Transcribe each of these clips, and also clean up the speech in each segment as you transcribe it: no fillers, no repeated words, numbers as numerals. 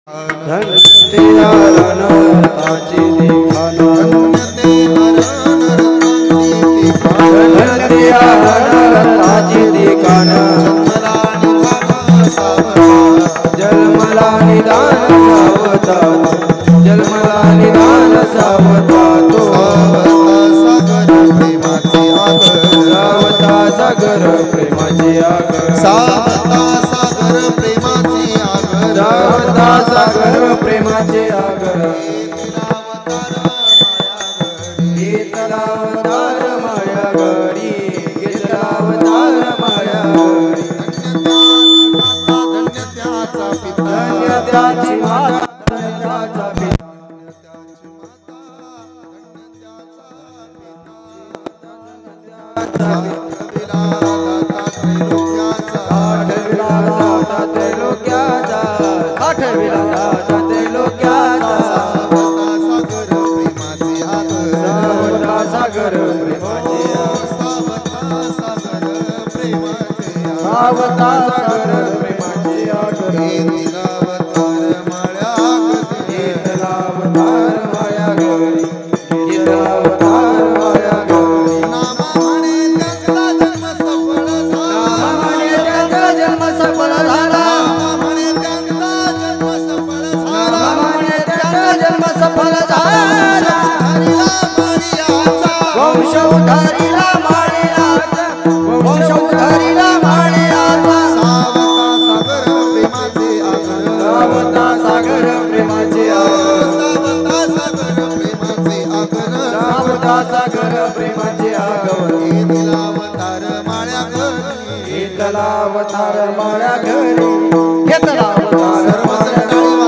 धन्य ते हरण ताची दिखाना धन्य ते हरण ताची दिखाना जन्मला निदान सावता जन्मला निदान सावता तो सागर प्रेमाचे आगर सावता सागर प्रेमाचे आगर सावता सागर प्रेमाचे आगर घेतलावतार माया घडी घेतलावतार माया घडी धन्य त्याचा पिता धन्य त्याची माता धन्य त्याचा पिता सावता सागर प्रेमाचे आगर घेतलावतार माया घडी घेतलावतार माया घडी नामा म्हणे त्याचा जन्म सफळ झाला नामा म्हणे त्याचा जन्म सफळ झाला वंश उधारीला माळियाचा वंश उधारीला सागर प्रेमाचे आगर घेतलावतार माळ्या घरी घेतलावतार माळ्या घरी घेतलावतार माळ्या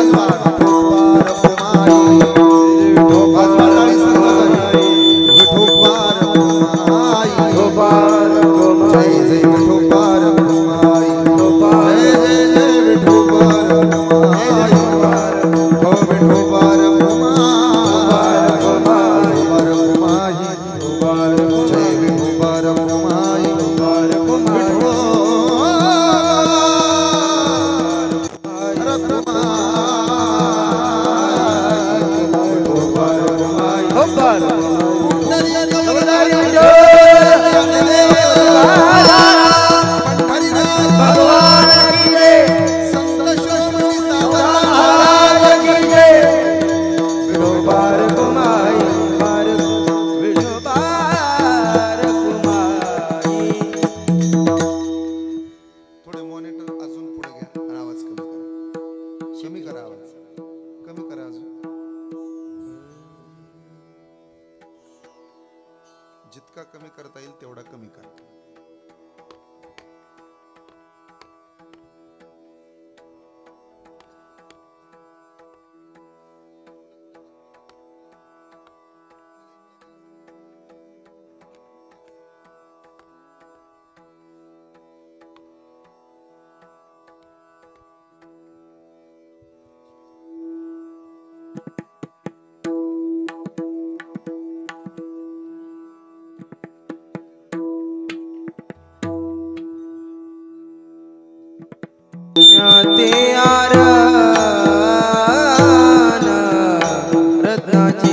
जितका कमी करता येईल तेवढा कमी करा. ते आरण रत्नाची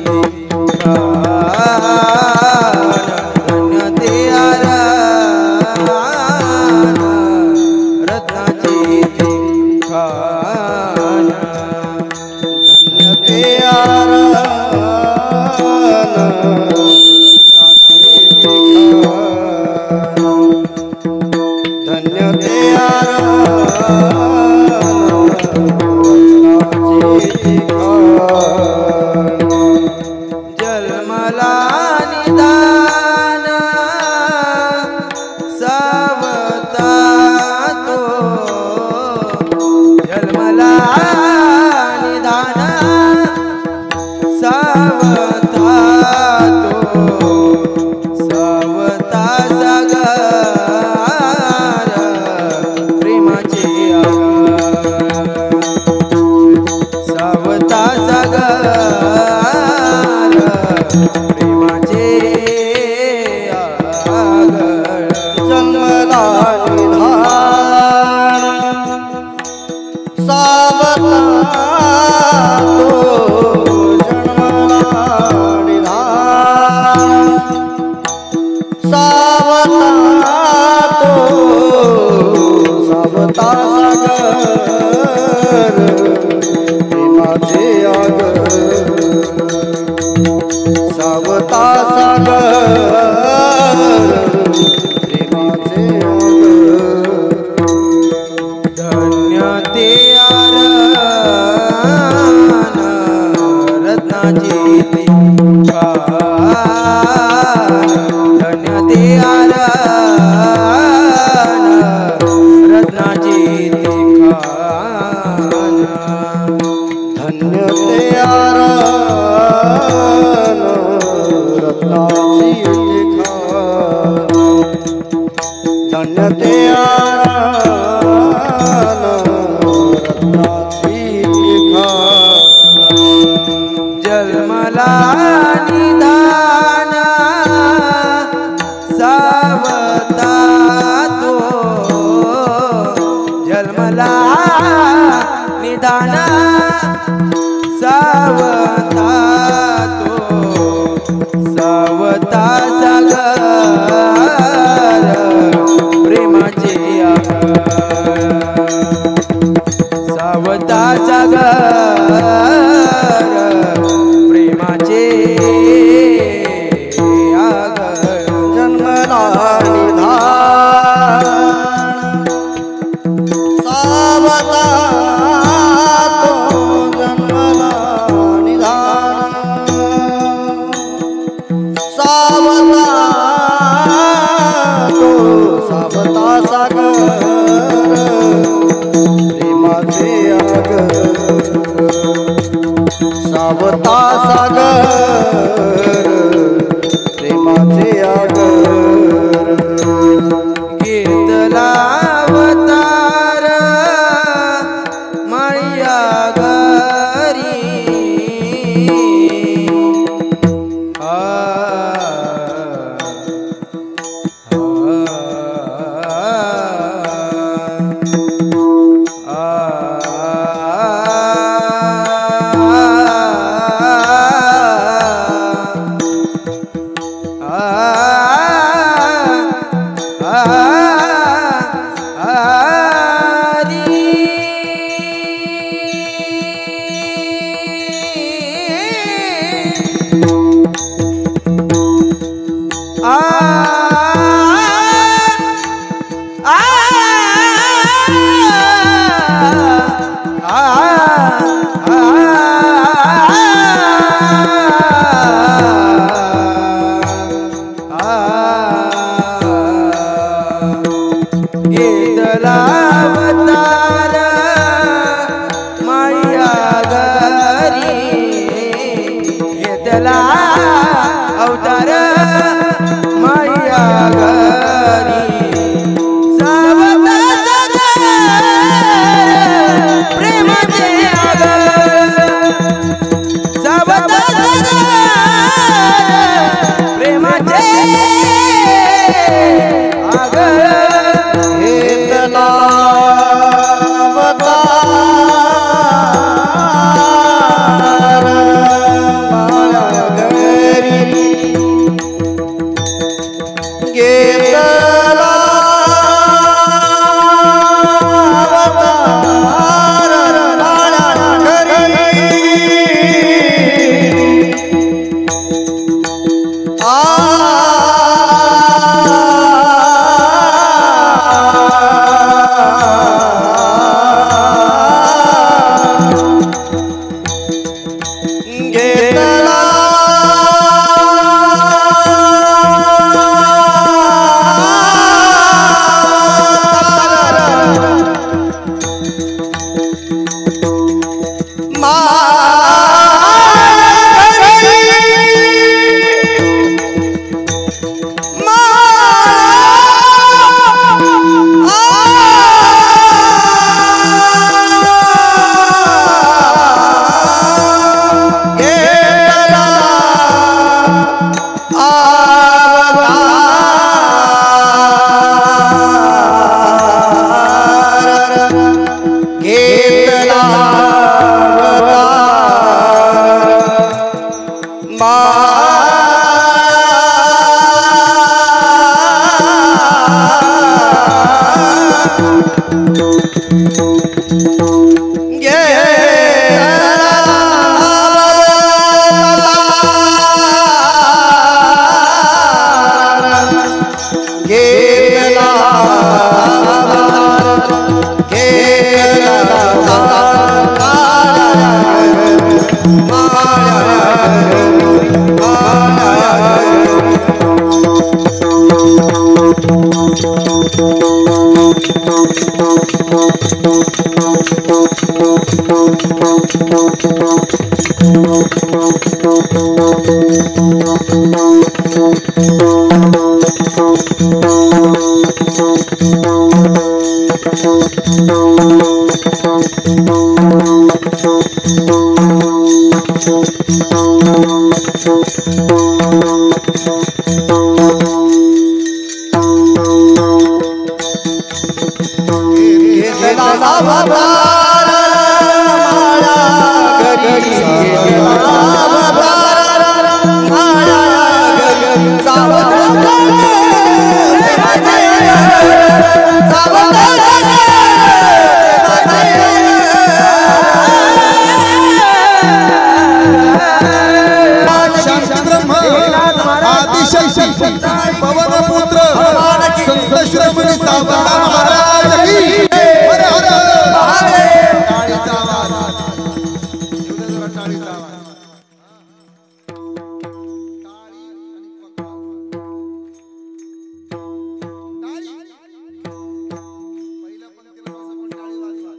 धन्य ते आरण रत्नाची धन्य ते आरण धन्य ते जन्मला निदान सावता तो जन्मला निदान धन्य ते आरण रत्नाची खान धन्य ते आरण रत्नाची खान जन्मला निधान सावता तो जन्मला निधान सावता तो सावता सागर प्रेमाचे सावता सागर प्रेमाचे जन्मला निधान सावता तो जन्मला निधान सावता तो सावता सागर प्रेमाचे आगर सावता सागर प्रेमाचे आगर घेतला अवतार माया घरी पवन पुत्र संत शिरोमणी सावता महाराज की हर हर टाळीचा आवाज येऊ दे जरा टाळीचा आवाज टाळी आणि टाळी पहिल्या पंक्तीला बसा पण टाळी वाजवा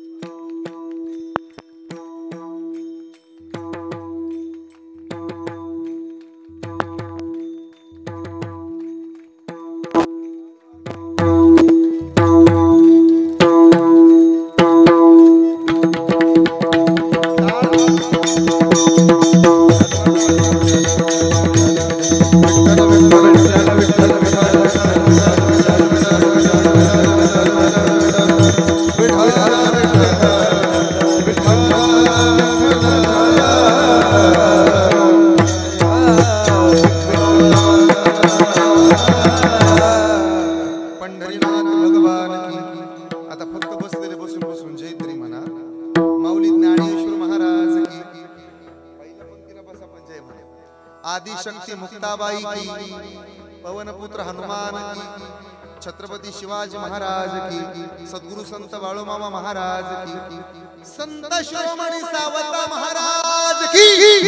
आदिशक्ति मुक्ताबाई की, पवन पुत्र हनुमान की, छत्रपति शिवाजी महाराज की, सद्गुरु संत बाळूमामा महाराज की, संत शिरोमणी सावता महाराज की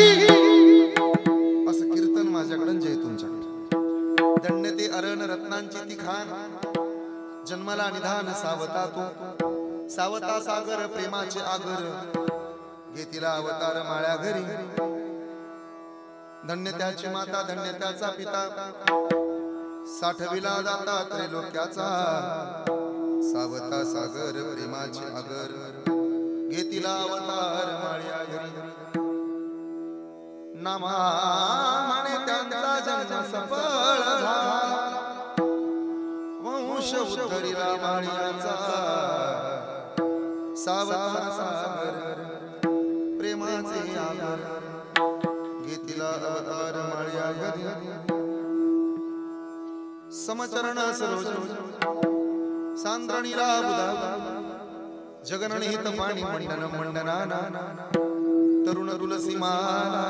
असं कीर्तन माझ्याकडे जय तुमच्याकडे दंड ते अरण रत्नांची ती खान जन्मला निधान सावता तो सावता सागर प्रेमाचे आगर घेतीला अवतार माळ्या घरी धन्य त्याची माता धन्य त्याचा पिता साठविला जाता त्रैलोक्याचा सावता सागर प्रेमाचे आगर घेतीला अवतार माळ्या घरी नामा म्हणे त्यांचा जन्म सफळ झाला वंश उद्धरिला माळ्याचा सावता सागर प्रेमाचे आगर घेतीला अवतार माळ्या घरी समचरण सरोज सांद्रणीला बुधा जगननिहित पाणी मंडन मंडनाना तरुण तुलसी माला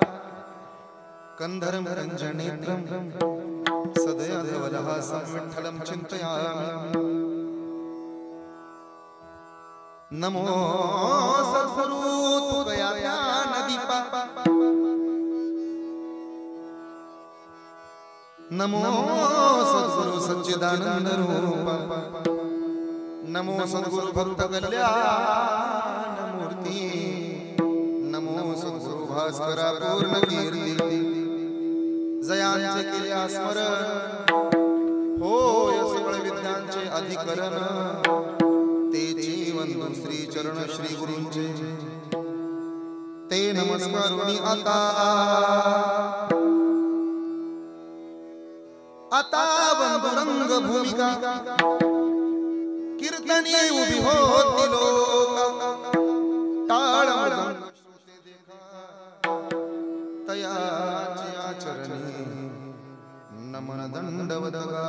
कंधरम रंजनेत्रम सदया धवलहासं विठ्ठलं चिन्तयामि नमो सद्गुरु तुगया ज्ञानदीपा नमो सद्गुरु सच्चिदानंद रूपा नमो सद्गुरु भक्त कल्याण मूर्ती नमो सद्गुरु भास्करा पूर्ण कीर्ती जयांचे केल्या स्मरण होय सकळ विद्यांचे अधिकरण तेची वंदू श्री चरण श्री गुरूंचे ते नमस्कारुणी आता वंदुरंग भूमिका कीर्तनी उभी होती लोक टाळ मृदंग श्रोते देखा तयाची आचरणी नमन दंडवत गा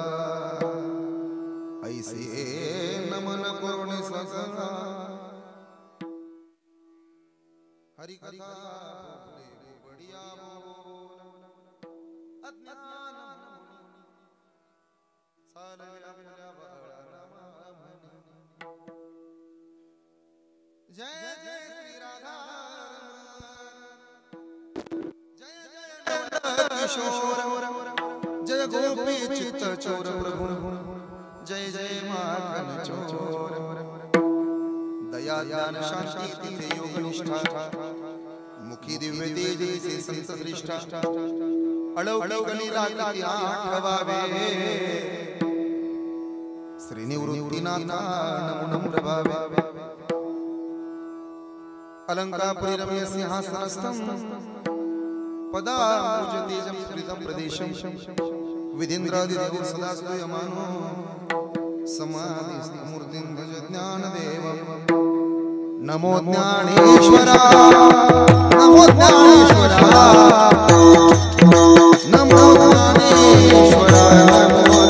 ऐसे नमन करुणे सगळा हरि कथा बढिया अज्ञान जय जय श्री राधा जय जय किशोर जय गोपी चित्त चोर प्रभु जय जय माखन चोर दया ज्ञान शांती तिथे योग निष्ठा मुखी दिव्य तेजसे संत श्रेष्ठा अलौकिक लीला किती आठवावे श्री निवृत्तीनाथा नमो नम्र भावे अलंकापुरी रम्य सिंहासनस्थं पदाम्बुजतेजं स्फुरितं प्रदेशं विधीन्द्रादिदेवो सदा स्तूयमानो समाधिस्थमूर्तिं भज ज्ञानदेवं नमो ज्ञानेश्वरा नमो ज्ञानेश्वरा नमो ज्ञानेश्वरा नमो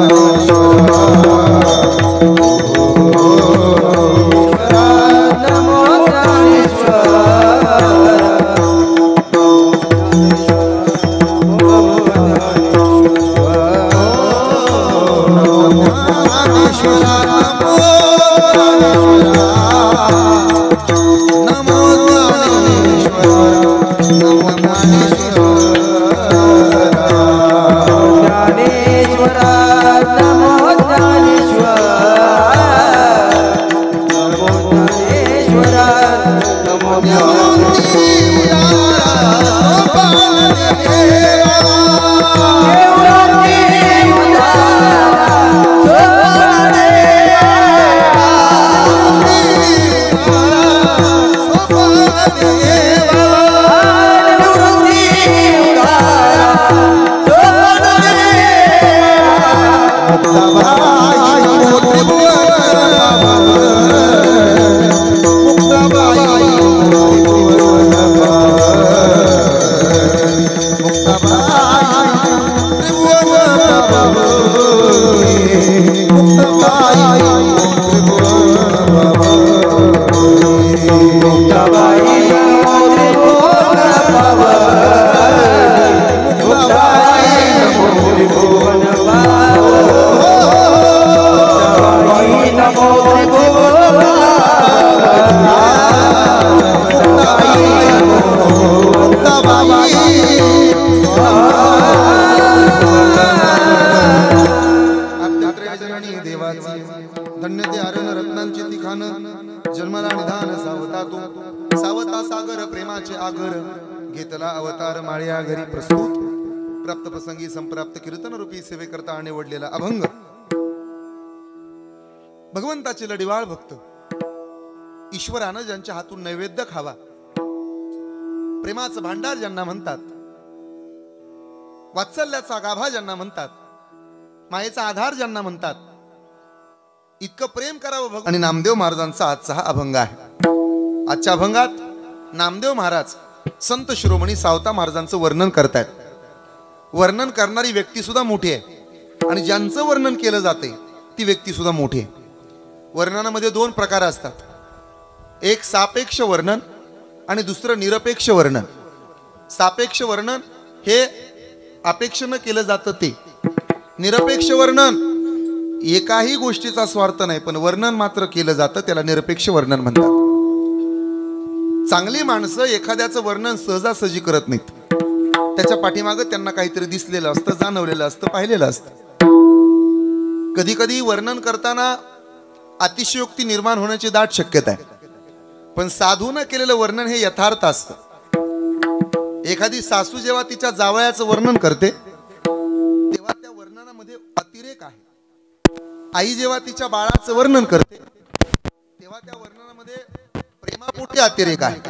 धन्य ते आरण रत्नांची ती खान जन्मला निधान सावता तू सावता सागर प्रेमाचे आगर घेतला अवतार माळ्या घरी प्रस्तुत प्राप्त प्रसंगी संप्राप्त कीर्तन रूपी सेवे करता निवडलेला अभंग भगवंताचे लढिवाळ भक्त ईश्वरानं ज्यांच्या हातून नैवेद्य खावा प्रेमाचं भांडार ज्यांना म्हणतात वात्सल्याचा गाभा ज्यांना म्हणतात मायेचा आधार ज्यांना म्हणतात इतकं प्रेम करावं भगवान आणि नामदेव महाराजांचा आजचा हा अभंग आहे। आजच्या अभंगात नामदेव महाराज संत शिरोमणी सावता महाराजांचं वर्णन करतायत। वर्णन करणारी व्यक्ती सुद्धा मोठी आहे आणि ज्यांचं वर्णन केलं जाते ती व्यक्ती सुद्धा मोठी आहे। वर्णनामध्ये दोन प्रकार असतात, एक सापेक्ष वर्णन आणि दुसरं निरपेक्ष वर्णन। सापेक्ष वर्णन हे अपेक्षेनं केलं जातं ते, निरपेक्ष वर्णन एकाही गोष्टीचा स्वार्थ नाही पण वर्णन मात्र केलं जातं त्याला निरपेक्ष वर्णन म्हणतात। चांगली माणसं एखाद्याचं वर्णन सहजासहजी करत नाहीत, त्याच्या पाठीमागं त्यांना काहीतरी दिसलेलं असतं, जाणवलेलं असतं, पाहिलेलं असतं। कधी कधी वर्णन करताना अतिशयोक्ती निर्माण होण्याची दाट शक्यता आहे, पण साधून केलेलं वर्णन हे यथार्थ असतं। एखादी सासू जेव्हा तिच्या जावयाचं वर्णन करते तेव्हा त्या वर्णनामध्ये अतिरेक आहे। आई जेव्हा तिच्या बाळाचं वर्णन करते तेव्हा त्या वर्णनामध्ये प्रेमापोटी अतिरेक आहे।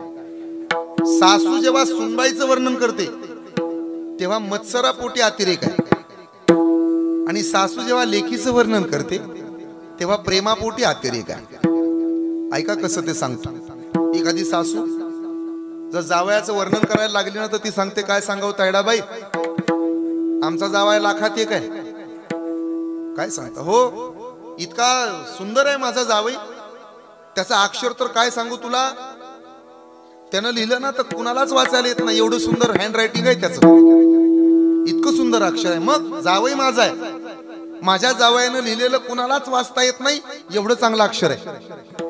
सासू जेव्हा सुनबाईचं वर्णन करते तेव्हा मत्सरापोटी अतिरेक आहे आणि सासू जेव्हा लेकीचं वर्णन करते तेव्हा प्रेमापोटी अतिरेक आहे। ऐका कसं ते सांगतो। एखादी सासू जर जावयाचं वर्णन करायला लागली ना तर ती सांगते, काय सांगावं तायडाबाई, आमचा जावया लाखात एक आहे। काय सांगता हो, इतका सुंदर आहे माझा जावई, त्याचा अक्षर तर काय सांगू तुला, त्यानं लिहिलं ना तर कुणालाच वाचायला येत नाही, एवढं सुंदर हँड रायटिंग आहे त्याचं, इतकं सुंदर अक्षर आहे। मग जावई माझा आहे, माझ्या जावयानं लिहिलेलं कुणालाच वाचता येत नाही, एवढं चांगलं अक्षर आहे।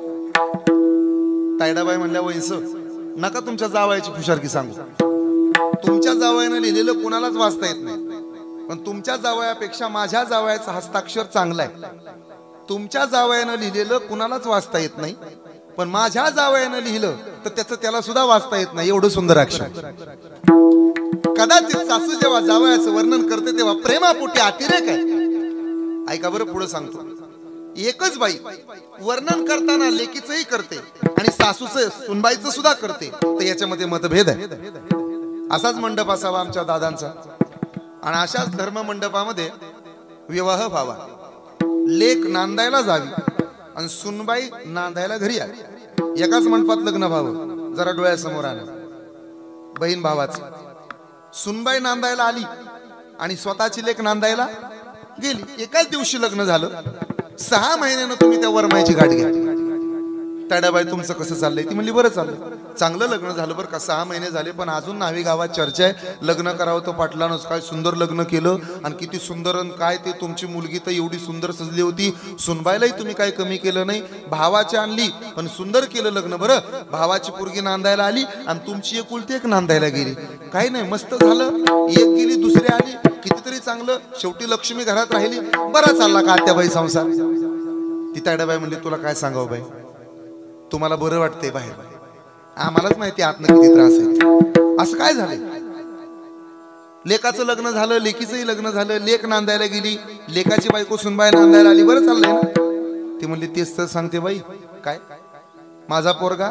तायडाबाई म्हणल्या, वैस नका तुमच्या जावयाची फुशारकी सांगू, तुमच्या जावयानं लिहिलेलं कुणालाच वाचता येत नाही, पण तुमच्या जावयापेक्षा माझ्या जावयाचा हस्ताक्षर चांगला आहे, तुमच्या जावयानं लिहिलेलं कुणालाच वाचता येत नाही, पण माझ्या जावयानं लिहिलं तर त्याचं त्याला सुद्धा वाचता येत नाही, एवढं सुंदर अक्षर. कदाचित सासू जेव्हा जावयाचं वर्णन करते तेव्हा प्रेमापोटी अतिरेक आहे. ऐका बरं, पुढे सांगतो. एकच बाई वर्णन करताना लेकीचंही करते आणि सासूचं सुनबाईचं सुद्धा करते, तर याच्यामध्ये मतभेद आहे. असाच मंडप असावा आमच्या दादांचा, आणि अशाच धर्म मंडपामध्ये विवाह व्हावा. लेक नांदायला जावी आणि सुनबाई नांदायला घरी आली. एकाच मंडपात लग्न व्हावं. जरा डोळ्यासमोर आलं बहीण भावाचं. सुनबाई नांदायला आली आणि स्वतःची लेक नांदायला गेली. एकाच दिवशी लग्न झालं. 6 महिन्यानं तुम्ही त्या वरमाईची गाठ घ्या. ताड्याबाई तुमचं कसं चाललंय? ती म्हणली बरं चाललंय. चांगलं लग्न झालं बरं का, 6 महिने झाले, पण अजून नावी गावात चर्चा आहे लग्न करावं तर पाटलानच. काय सुंदर लग्न केलं आणि किती सुंदर, काय ते तुमची मुलगी तर एवढी सुंदर सजली होती. सुनबाईलाही तुम्ही काय कमी केलं नाही. भावाची आणली पण सुंदर केलं लग्न. बरं, भावाची पोरगी नांदायला आली आणि तुमची एकुलती एक नांदायला गेली. काही नाही, मस्त झालं. एक गेली दुसरी आली, कितीतरी चांगलं. शेवटी लक्ष्मी घरात राहिली. बरा चालला का आत्याबाई संसार? ती ताड्याबाई म्हणली तुला काय सांगावं बाई, तुम्हाला बरं वाटतंय बाहेर, आम्हालाच माहिती आतनं किती त्रास आहे. असं काय झालंय? लेकाचं लग्न झालं, लेकीचंही लग्न झालं. लेक नांदायला गेली, लेकाची बायको सुनबाई नांदायला आली. बरं चाललंय ना? ती म्हणली तेच तर सांगते बाई. काय माझा पोरगा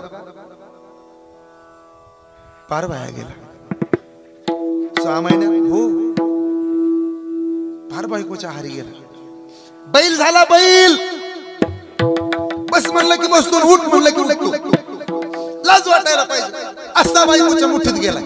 पार वाया गेला 6 महिन्यात. हो, फार बायकोच्या हारी गेला. बैल झाला बैल. बस म्हणलं की बसतो, उठ म्हणलं की उठतो. लाज वाटायला पाहिजे. असा बायकोच्या मुठीत गेला.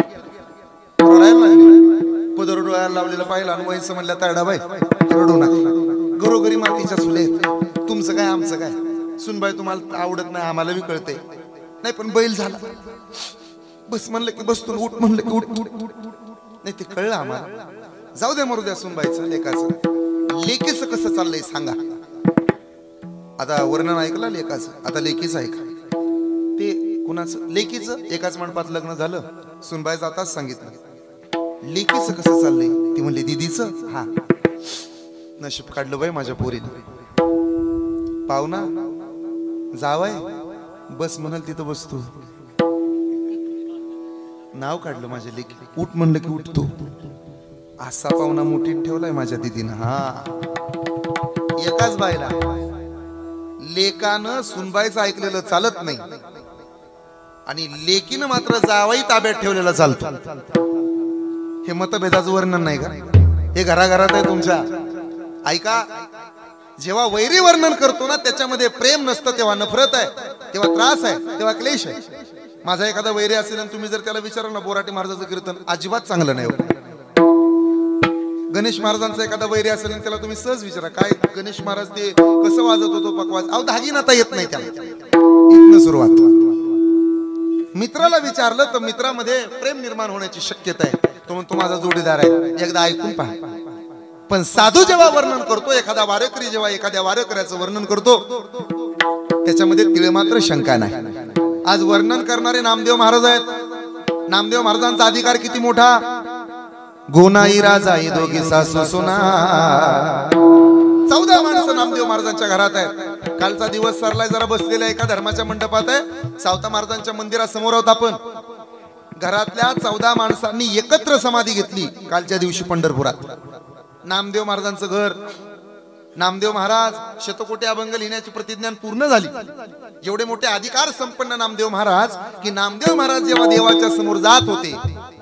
पदर डोळ्याला लावलेला पाहिला आणि वयस म्हणल्या तायडाबाई रडू नका, घरोघरी मातीच्या चुले. तुमचं काय आमचं काय? सुनबाई तुम्हाला आवडत नाही आम्हाला बी कळते नाही, पण बैल झाला. बस म्हणलं की बसतो, उठ म्हणलं की उठ. नाही ते कळलं आम्हाला. जाऊ द्या मरू द्या सुनबाईचं लेकाचं. लेकीचं कसं चाललंय सांगा. आता वर्णन ऐकलं लेकाचं, आता लेकीचं ऐका. ते कुणाचं? लेकीचं. एकाच मंडपात लग्न झालं. सुनबाई जाताच सांगितलं लेकीचं कसं चाललंय. ती म्हणली दीदीचं. हा, नशीब काढलं बाई माझ्या पोरीनं. पाहुणा जावाय बस म्हणाल तिथं बसतो. नाव काढलं माझ्या लेकी. उठ म्हणलं की उठतो. असा पाहुणा मुठीत ठेवलाय माझ्या दीदीनं. हा, एकाच बायला लेकानं सुनबाईचं ऐकलेलं चालत नाही आणि लेकीनं मात्र जावाई ताब्यात ठेवलेलं चालतं. हे मतभेदाचं वर्णन नाही का? हे घराघरात आहे तुमच्या. ऐका, जेव्हा वैरी वर्णन करतो ना त्याच्यामध्ये प्रेम नसतं, तेव्हा नफरत आहे, तेव्हा त्रास आहे, तेव्हा क्लेश आहे. माझा एखादा वैरी असेल आणि तुम्ही जर त्याला विचारलं ना बोराटी महाराजाचं कीर्तन, अजिबात चांगलं नाही. गणेश महाराजांचा एखादा वैरी असेल त्याला तुम्ही सहज विचारा काय गणेश महाराज ते कसं वाजत होतो पकवाज. अहो दागिनाता येत नाही त्याला. इथनं सुरुवात. मित्राला विचारलं तर मित्रामध्ये प्रेम निर्माण होण्याची शक्यता आहे. तो म्हणतो माझा जोडीदार आहे, एकदा ऐकून पहा. पण साधू जेव्हा वर्णन करतो, एखादा वारकरी जेव्हा एखाद्या वारकऱ्याचं वर्णन करतो त्याच्यामध्ये तिळे मात्र शंका नाही. आज वर्णन करणारे नामदेव महाराज आहेत. नामदेव महाराजांचा अधिकार किती मोठा. गोनाई राजाई दोघी सासू सुना. 14 माणसं नामदेव महाराजांच्या घरात आहेत. कालचा दिवस सरलाय, जरा बसलेला एका धर्माच्या मंडपात आहे. सावता महाराजांच्या मंदिरासमोर आहोत आपण. घरातल्या 14 माणसांनी एकत्र समाधी घेतली कालच्या दिवशी पंढरपुरात. नामदेव महाराजांचं घर. नामदेव महाराज शतकोटी अभंग लिहिण्याची प्रतिज्ञा पूर्ण झाली. एवढे मोठे अधिकार संपन्न नामदेव महाराज की नामदेव महाराज जेव्हा देवाच्या समोर जात होते,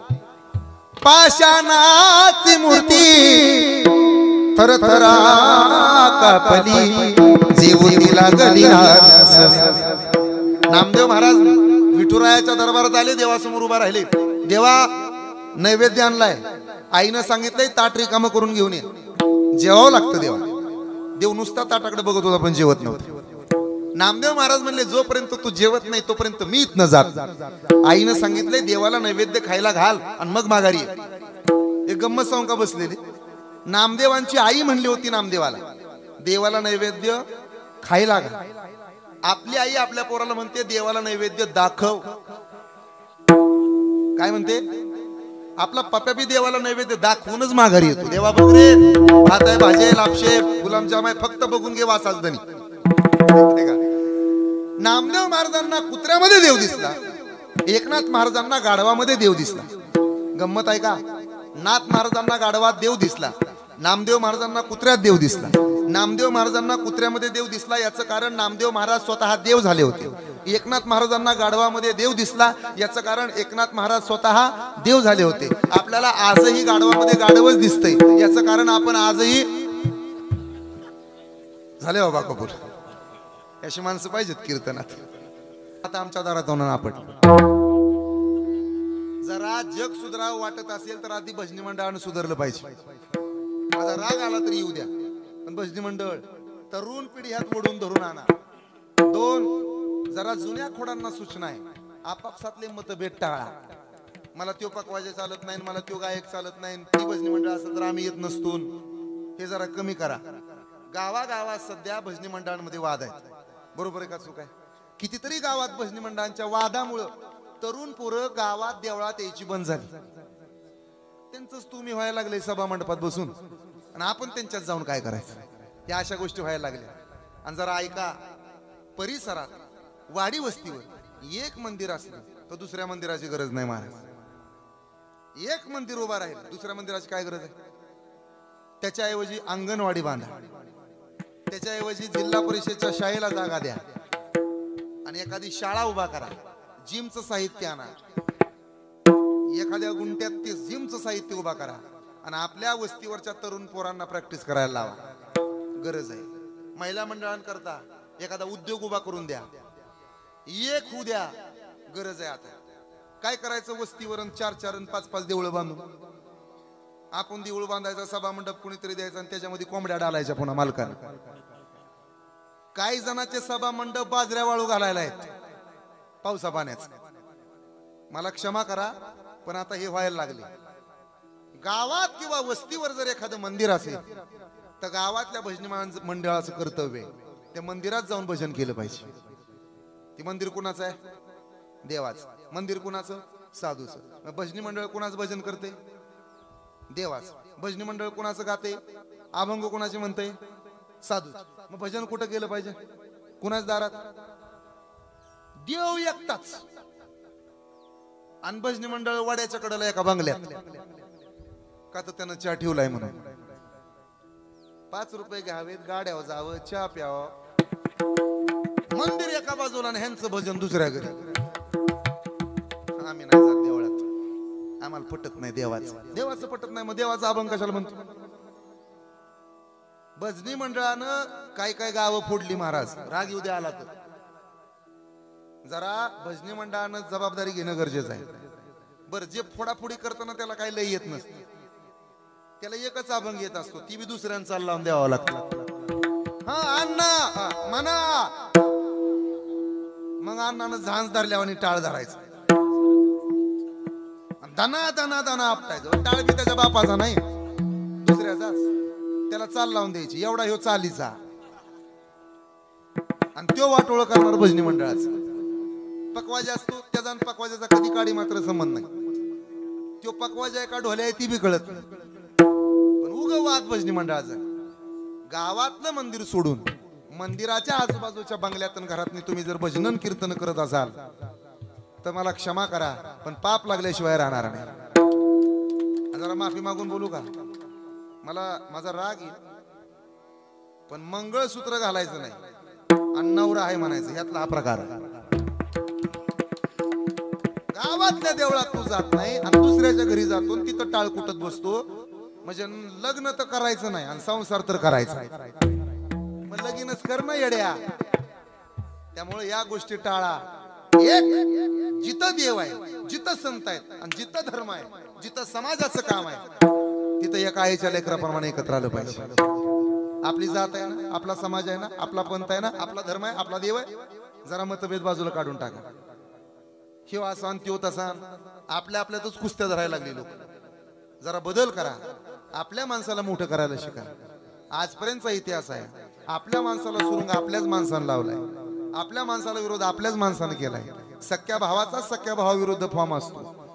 पाषाणाची मूर्ती थरथरा कापली, जीव तिला गली. नामदेव महाराज विठुरायाच्या दरबारात आले, देवासमोर उभा राहिले. देवा नैवेद्य आणलाय, आईनं सांगितलंय ताट रिकामं करून घेऊन ये. जेवावं लागतं देवा. देव नुसता ताटाकडे बघत होता पण जेवत नव्हता. नामदेव महाराज म्हणले जोपर्यंत तू जेवत नाही तोपर्यंत मी इथनं जात. आईनं सांगितलंय देवाला नैवेद्य खायला घाल आणि मग माघारी ये. एक गंमत सांगू का बसलेली. नामदेवांची आई म्हणली होती नामदेवाला देवाला नैवेद्य खायला घाल. आपली आई आपल्या पोराला म्हणते देवाला नैवेद्य दाखव. काय म्हणते? आपला पप्या बी देवाला नैवेद्य दाखवूनच माघारी येतो. देवा बघ रे, भात आहे, भाजी आहे, लापशे, गुलामजाम आहे, फक्त बघून घे वासाच धनी. नामदेव महाराजांना कुत्र्यामध्ये देव दिसला, एकनाथ महाराजांना गाढवामध्ये देव दिसला. गंमत आहे का? नाथ महाराजांना गाढवात देव दिसला, नामदेव महाराजांना कुत्र्यात देव दिसला. नामदेव महाराजांना कुत्र्यामध्ये देव दिसला याचं कारण नामदेव महाराज स्वतः देव झाले होते. एकनाथ महाराजांना गाढवामध्ये देव दिसला याचं कारण एकनाथ महाराज स्वतः देव झाले होते. आपल्याला आजही गाढवामध्ये गाढवच दिसतंय याचं कारण आपण आजही झाले बाबा कपूर. अशी माणसं पाहिजेत कीर्तनात. आता आमच्या दारात होणार आपण जरा जग सुधारावं वाटत असेल तर आधी भजनी मंडळानं सुधारलं पाहिजे. माझा राग आला तरी येऊ द्या, पण भजनी मंडळ तरुण पिढी ह्यात ओढून धरून आणा. दोन, जरा जुन्या खोडांना सूचना आहे, आपापसातले मतभेद टाळा. मला त्यो पकवाजे चालत नाही, मला त्यो गायक चालत नाही, ती भजनी मंडळ असेल तर आम्ही येत नसतो, हे जरा कमी करा. गावागावात सध्या भजनी मंडळांमध्ये वाद आहेत. बरोबर आहे का चूक आहे? कितीतरी गावात भजनी मंडळांच्या वादामुळं तरुण पोरं गावात देवळात यायची बंद झाली. त्यांचंच तुम्ही व्हायला लागले सभा मंडपात बसून, आणि आपण त्यांच्यात जाऊन काय करायचं, या अशा गोष्टी व्हायला लागल्या. आणि जरा ऐका, परिसरात वाडी वस्तीवर एक मंदिर असलं तर दुसऱ्या मंदिराची गरज नाही महाराज. एक मंदिर उभा राहील, दुसऱ्या मंदिराची काय गरज आहे? त्याच्याऐवजी अंगणवाडी बांधा, त्याच्याऐवजी जिल्हा परिषदच्या शाळेला जागा द्या, आणि एखादी शाळा उभा करा, जिमचं साहित्य आणा, एखाद्या गुंट्यात ते जिमचं साहित्य उभा करा, आणि आपल्या वस्तीवरच्या तरुण पोरांना प्रॅक्टिस करायला लावा. गरज आहे. महिला मंडळांकरता एखादा उद्योग उभा करून द्या, एक होऊ द्या. गरज आहे. आता काय करायचं, वस्तीवर 4-4 आणि 5-5 देऊळ बांधून आपण देऊळ बांधायचा, सभा मंडप कुणीतरी द्यायचा, आणि त्याच्यामध्ये कोंबड्या डालायच्या पुन्हा मालकाने. काही जणांचे सभा मंडप बाजऱ्या वाळू घालायला आहेत पावसा पाण्याच. मला क्षमा करा, पण आता हे व्हायला लागले. गावात किंवा वस्तीवर जर एखादं मंदिर असेल तर गावातल्या भजनी मंडळाचं कर्तव्य आहे त्या मंदिरात जाऊन भजन केलं पाहिजे. ते मंदिर कुणाचं आहे? देवाचं. मंदिर कुणाचं? साधूचं. भजनी मंडळ कुणाचं भजन करते? देवाचं. भजनी मंडळ कुणाचं गाते? अभंग कुणाचे म्हणते? साधू. मग भजन कुठं केलं पाहिजे? कुणाच दारात? देव एकटाच. आणि भजनी मंडळ वाड्याच्या कडेला एका बंगल्यात, का तर त्यानं चहा ठेवलाय म्हणून. 5 रुपये घ्यावेत, गाड्यावर जावं, चहा प्यावं. मंदिर एका बाजूला आणि ह्यांचं भजन दुसऱ्या घरी. आम्ही नाही जात देवळात, आम्हाला पटत नाही देवाचं. देवाचं पटत नाही, मग देवाचा अभंग कशाला म्हणतो? भजनी मंडळानं काय काय गावं फोडली महाराज. राग येऊ द्या आला तर जरा भजनी मंडळानं जबाबदारी घेणं गरजेचं आहे. बरं, जे फोडाफोडी करताना त्याला काही लय येत नसतं, त्याला एकच अभंग येत असतो, ती बी दुसऱ्यांचा लावून द्यावा लागतो. हा अण्णा म्हणा, मग अण्णानं झांज धरल्यावर आणि टाळ धरायचं, दाना दाना दाना आपटायचं. टाळ बी त्याच्या बापाचा नाही, दुसऱ्याचाच. त्याला चाल लावून द्यायची, एवढा ह्यो चालीचा. आणि त्यो वाटोळ करणार भजनी मंडळाचा. पकवाजा असतो त्याचा आणि पकवाजाचा कधी काडी मात्र संबंध नाही. त्यो पकवाजा आहे का ढोल्या आहे ती बी कळत नाही. पण उग वाद भजनी मंडळाचा. गावातलं मंदिर सोडून मंदिराच्या आजूबाजूच्या बंगल्यातून घरातनी तुम्ही जर भजन कीर्तन करत असाल तर मला क्षमा करा, पण पाप लागल्याशिवाय राहणार नाही. जरा माफी मागून बोलू का? मला माझा राग येईल, पण मंगळसूत्र घालायचं नाही आणि नवरा आहे म्हणायचं, ह्यातला हा प्रकार. गावातल्या देवळात तू जात नाही आणि दुसऱ्याच्या घरी जातो तिथं टाळ कुटत बसतो. म्हणजे लग्न तर करायचं नाही आणि संसार तर करायचा. मग लगीनच कर ना येड्या. त्यामुळे या गोष्टी टाळा. एक, जिथं देव आहे, जिथं संत आहेत आणि जिथं धर्म आहे, जिथं समाजाचं काम आहे, तिथं एका आईच्या लेकराप्रमाणे एकत्र आलं पाहिजे. आपली जात आहे ना, आपला समाज आहे ना, आपला पंथ आहे ना, आपला धर्म आहे, आपला देव आहे. जरा मतभेद बाजूला काढून टाका. ह्यो असा त्यो तसा, आपल्या आपल्यातच कुस्त्या धरायला लागली लोक. जरा बदल करा. आपल्या माणसाला मोठं करायला शिका. आजपर्यंतचा इतिहास आहे, आपल्या माणसाला सुरुंग आपल्याच माणसानं लावलाय, आपल्या माणसाला विरोध आपल्याच माणसानं केलाय. सख्या भावाचा सख्या भावाविरुद्ध फॉर्म असतो.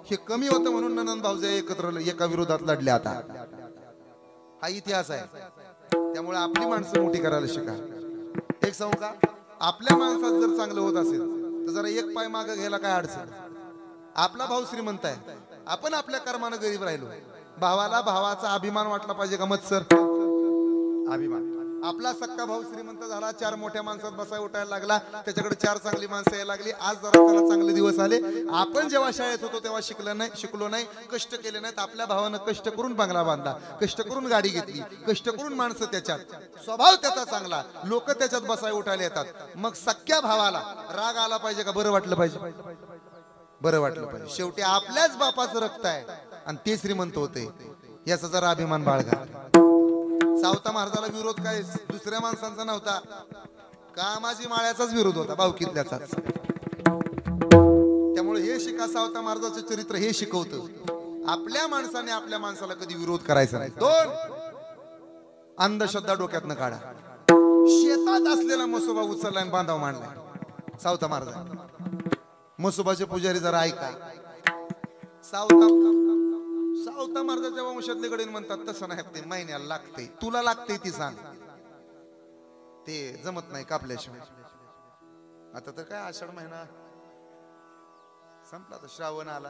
हे कमी होतं म्हणून ननंद भाऊजाई एकत्र एका विरोधात लढले. आता हा इतिहास आहे. त्यामुळे आपली माणसं मोठी करायला शिका. एक सांगू का, आपल्या माणसात जर चांगलं होत असेल तर जरा एक पाय मागे घ्यायला काय अडचण. आपला भाऊ श्रीमंत आहे, आपण आपल्या कर्मानं गरीब राहिलो. भावाला भावाचा अभिमान वाटला पाहिजे का मत्सर? अभिमान. आपला सक्का भाऊ श्रीमंत झाला, 4 मोठ्या माणसात बसाय उठायला लागला, त्याच्याकडे 4 चांगली माणसं यायला लागली. आज जरा त्याला चांगले दिवस आले. आपण जेव्हा शाळेत होतो तेव्हा शिकलो नाही, कष्ट केले नाहीत. आपल्या भावानं कष्ट करून बंगला बांधला, कष्ट करून गाडी घेतली, कष्ट करून माणसं त्याच्यात, स्वभाव त्याचा चांगला, लोक त्याच्यात बसाय उठायला येतात. मग सख्या भावाला राग आला पाहिजे का बरं वाटलं पाहिजे? बरं वाटलं पाहिजे. शेवटी आपल्याच बापाचं रक्त आहे आणि ते श्रीमंत होते, याचा जरा अभिमान बाळगा. सावता महाराजाला विरोध काय दुसऱ्या माणसांचा नव्हता, कामाजी माळ्याचाच विरोध होता, भावकीतल्याचाच. त्यामुळे हे शिका, सावता महाराजाचं चरित्र हे शिकवतं आपल्या माणसाने आपल्या माणसाला कधी विरोध करायचा नाही. 2 अंधश्रद्धा डोक्यातनं काढा. शेतात असलेला मसोबा उचलला आणि बांधाव मांडलाय सावता महाराज. मसोबाचे पुजारी जरा ऐका. सावता महाराजाच्या वंशातले गडे म्हणतात तसं नाही, ते महिन्याला लागते, तुला लागते ती सांग, ते जमत नाही कापल्याशिवाय. आता तर काय आषाढ महिना संपला, तर श्रावण आला.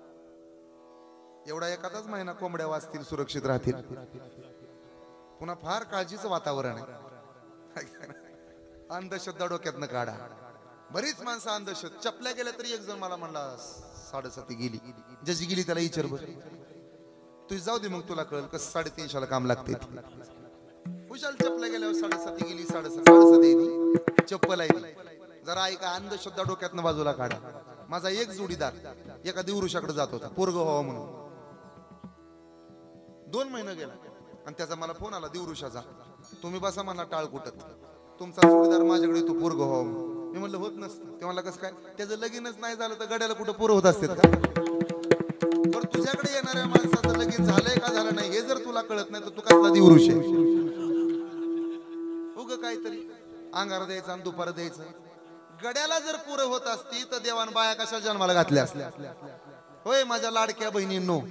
एवढा एखादाच महिना कोंबड्या वाचतील, सुरक्षित राहतील. पुन्हा फार काळजीचं वातावरण आहे. अंधश्रद्धा डोक्यातनं काढा. बरीच माणसं अंधश्रद्धा. चपल्या गेल्या तरी एक जण मला म्हणला 7.5 गेली, ज्याची गेली त्याला विचार बरं. तू जाऊ दे मग, तुला कळल कसं 350ला काम लागते. हुशाल चपल्या गेल्यावर 7.5 गेली, 7.5 चप्पल आहे. जरा ऐका, अंधश्रद्धा डोक्यातनं बाजूला काढा. माझा एक जोडीदार एका दिवृषाकडे जात होता पोरग व्हावं म्हणून. 2 महिने गेला आणि त्याचा मला फोन आला दिवृषाचा, तुम्ही बसा म्हणला टाळ कुटत, तुमचा जोडीदार माझ्याकडे तो पोरग व्हावं म्हणून. मी म्हणलं होत नसतं. ते म्हणलं कसं काय? त्याचं लगीनच नाही झालं तर गड्याला कुठं पोरं होत असतात का? बरं, तुझ्याकडे येणाऱ्या माणसाचं लगीन झालंय का झालं नाही हे जर तुला कळत नाही तर तू कसला दिवृष आहे? उग काहीतरी अंगार द्यायचं आणि दुपार द्यायचं. गड्याला जर पुरं होत असती तर देवान बाया कशा जन्माला घातल्या असल्या? होय माझ्या लाडक्या बहिणींनो,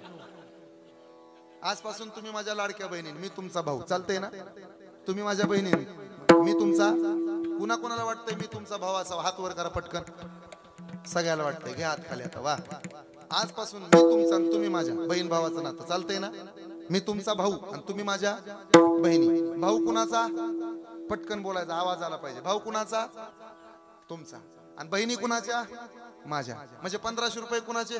आजपासून तुम्ही माझ्या लाडक्या बहिणी, मी तुमचा भाऊ. चालतंय ना? तुम्ही माझ्या बहिणी, मी तुमचा. कुणा कोणाला वाटतंय मी तुमचा भाव असावा? हात वर करा पटकन. सगळ्याला वाटतंय, घ्या हात खाली. आता वा, आजपासून मी तुमचा आणि तुम्ही माझ्या बहीण भावाचं नातं. चालतंय ना? मी तुमचा भाऊ आणि तुम्ही माझ्या बहिणी. भाऊ कुणाचा? पटकन बोलायचा, आवाज आला पाहिजे. भाऊ कुणाचा? तुमचा. आणि बहिणी कुणाच्या? माझ्या. म्हणजे 1500 रुपये कुणाचे?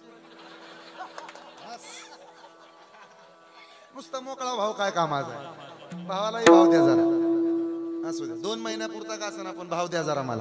नुसता मोकळा भाव काय कामाचा? भावालाही भाव द्या जरा. असू द्या, 2 महिन्यापुरता का असं पण भाव द्या जरा मला.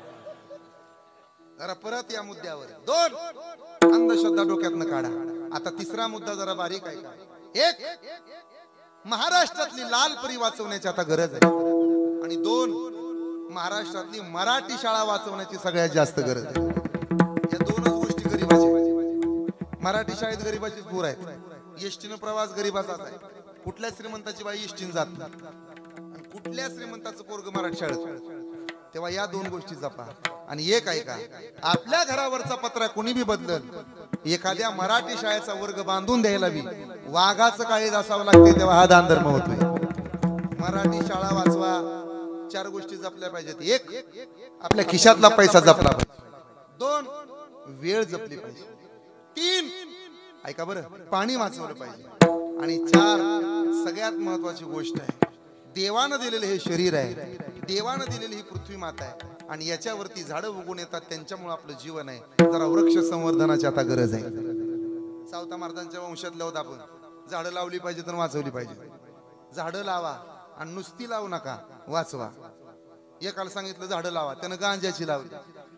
जरा परत या मुद्द्यावर 2 अंधश्रद्धा डोक्यातनं काढा. आता 3रा मुद्दा जरा बारीक आहे का? 1 महाराष्ट्रातली लाल परी वाचवण्याची आता गरज आहे. आणि 2 महाराष्ट्रातली मराठी शाळा वाचवण्याची सगळ्यात जास्त गरज आहे. या 2च गोष्टी गरीबाच्या. मराठी शाळेत गरीबाचीच पोर आहेत. एसटीनं प्रवास गरीबाचाच आहे. कुठल्या श्रीमंताची बाई एसटीनं जात आणि कुठल्या श्रीमंताचं पोरग मराठी शाळेत. तेव्हा या 2 गोष्टी जपा. आणि एक ऐका, आपल्या घरावरचा पत्रा कोणी बी बदलल, एखाद्या मराठी शाळेचा वर्ग बांधून द्यायला बी वाघाचं काळीज असावं लागते. तेव्हा हा दान धर्म होतोय. मराठी शाळा वाचवा. 4 गोष्टी जपल्या पाहिजेत. 1 आपल्या खिशातला पैसा जपला पाहिजे. 2 वेळ जपली पाहिजे. 3 ऐका बरं, पाणी वाचवलं पाहिजे. आणि 4 सगळ्यात महत्वाची गोष्ट आहे, देवानं दिलेलं हे शरीर आहे, देवानं दिलेली ही पृथ्वी माता आहे आणि याच्यावरती झाडं उगून येतात, त्यांच्यामुळे आपलं जीवन आहे. जरा वृक्ष संवर्धनाची आता गरज आहे. सावता महाराजांच्या वंशातल्या होत आपण. झाडं लावली पाहिजे तर वाचवली पाहिजे. झाडं लावा आणि नुसती लावू नका, वाचवा. एकाला सांगितलं झाडं लावा, त्यानं गांजाची लावली.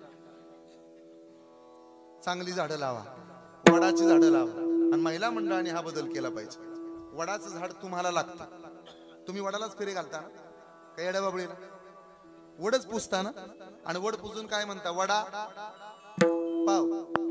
चांगली झाडं लावा, वडाची झाडं लावा. आणि महिला मंडळाने हा बदल केला पाहिजे. वडाचं झाड तुम्हाला लागतं. तुम्ही वडालाच फेरे घालता ना? काय येड्या बाबळीला? वडच पुजता ना? आणि वड पुजून काय म्हणता? वडा पाव.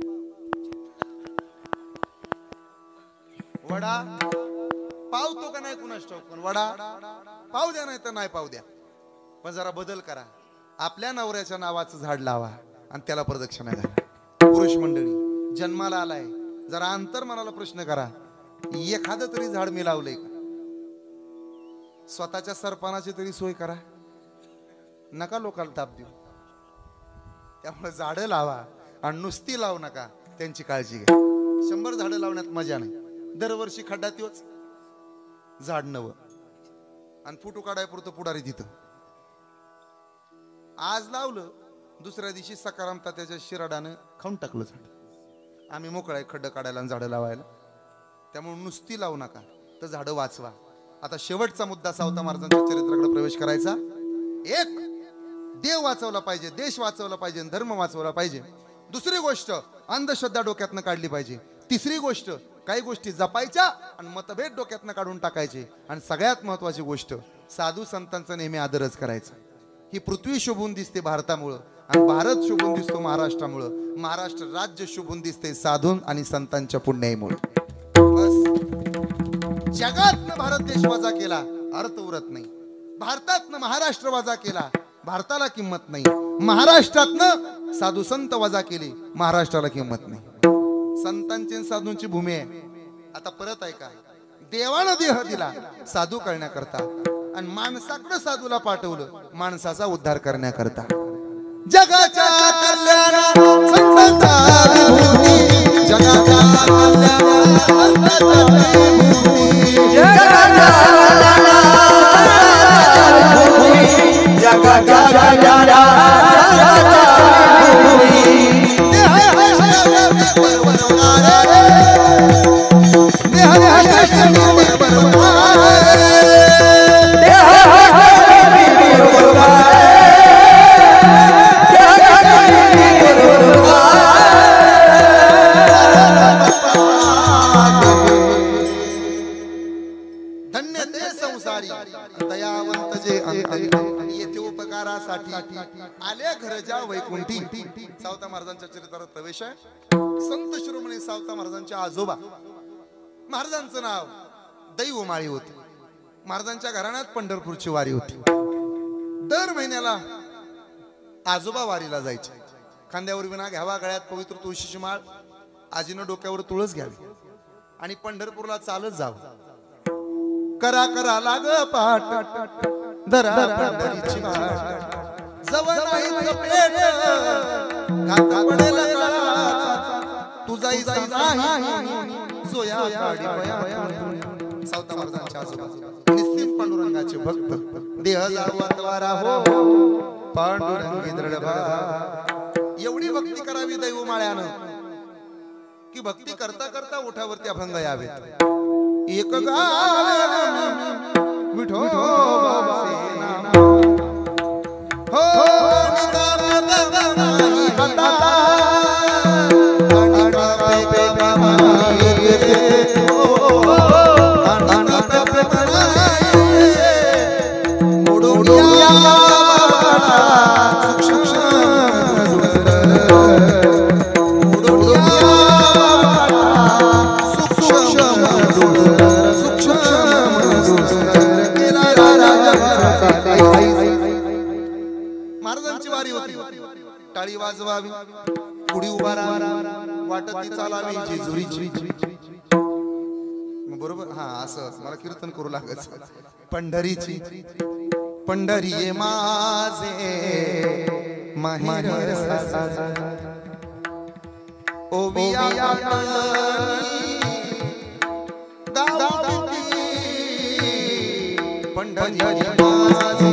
वडा पावतो का नाही कुणास ठाऊक, पण वडा पाव द्या, नाही तर नाही पाव द्या. पण जरा बदल करा. आपल्या नवऱ्याच्या नावाचं झाड लावा आणि त्याला प्रदक्षिणा घाला. पुरुष मंडळी, जन्माला आलाय, जरा अंतर मनाला प्रश्न करा, एखादं तरी झाड मी लावलंय का? स्वतःच्या सरपणाची तरी सोय करा, नका लोकांना ताप देऊ. त्यामुळे झाडं लावा आणि नुसती लावू नका, त्यांची काळजी घ्या. 100 झाडं लावण्यात मजा नाही. दरवर्षी खड्डा त्योच, झाड नवं आणि फोटो काढाय पुरतं पुढारी तिथं. आज लावलं, दुसऱ्या दिवशी सकारामता त्याच्या शिराडानं खाऊन टाकलं झाड. आम्ही मोकळाय खड्डं काढायला आणि झाडं लावायला. त्यामुळे नुसती लावू नका, तर झाडं वाचवा. आता शेवटचा मुद्दा सावता महाराजांच्या चरित्राकडे प्रवेश करायचा. एक, देव वाचवला पाहिजे, देश वाचवला पाहिजे, धर्म वाचवला पाहिजे. दुसरी गोष्ट, अंधश्रद्धा डोक्यातनं काढली पाहिजे. तिसरी गोष्ट, काही गोष्टी जपायच्या आणि मतभेद डोक्यातनं काढून टाकायचे. आणि सगळ्यात महत्वाची गोष्ट, साधू संतांचा नेहमी आदरच करायचा. ही पृथ्वी शोभून दिसते भारतामुळं आणि भारत शोभून दिसतो महाराष्ट्रामुळं. महाराष्ट्र राज्य शोभून दिसते साधू आणि संतांच्या पुण्याईमुळे. बस, जगातनं भारत देश वजा केला, अर्थ उरत नाही. भारतातनं महाराष्ट्र वजा केला, भारताला किंमत नाही. महाराष्ट्रातनं साधू संत वजा केले, महाराष्ट्राला किंमत नाही. संतांची साधूंची भूमी आहे. आता परत ऐका, देवानं देह दिला साधू करण्याकरता आणि माणसाकडे साधूला पाठवलं माणसाचा उद्धार करण्याकरता. जगाच्या कल्याणात संतांचा विभूती, जगाच्या कल्याणात विभूती, जगाच्या धन्य ते संसारी दयावंत जे अंतरी, येथे उपकारासाठी आले घरच्या वैकुंठी. सावता महाराजांच्या चरित्रात प्रवेश आहे. संत शिरोमणी सावता महाराजांचे आजोबा, महाराजांचं नाव दैवमाळी होते. महाराजांच्या घराण्यात पंढरपूरची वारी होती. दर महिन्याला आजोबा वारीला जायचे. खांद्यावर विना घ्यावा, गळ्यात पवित्र तुळशीची माळ, आजीनं डोक्यावर तुळस घ्यावी आणि पंढरपूरला चालत जावं. करा करा लाग पाठ, धरा पंढरीची वाट, जवळ नाही पेट, घात पडेल काळाचा, तुझा इजा नाही सोया काढी पया. सावता महाराजांच्या आजोबा निश्चित पांडुरंगाचे भक्त. देह जावारा हो पांडुरंगी दृढभा. एवढी भक्ती करावी दैव माळ्यानं की भक्ती करता करता ओठावरती अभंग यावेत. एक गावे विठोबाचे नाम, हो निदान नाही बंदा, आणि पे बनाई हो, आणि पे बनाई मोडूया सूक्ष्म महाराजांची वारी होती. टाळी वाजवावी, पुढी उभा राहावी, वाटती चालावी जेजुरीची. बरोबर, हा असं मला कीर्तन करू लागायचं. पंढरीची पंढरी ये माझे माहेर ओविया पंढरी माझे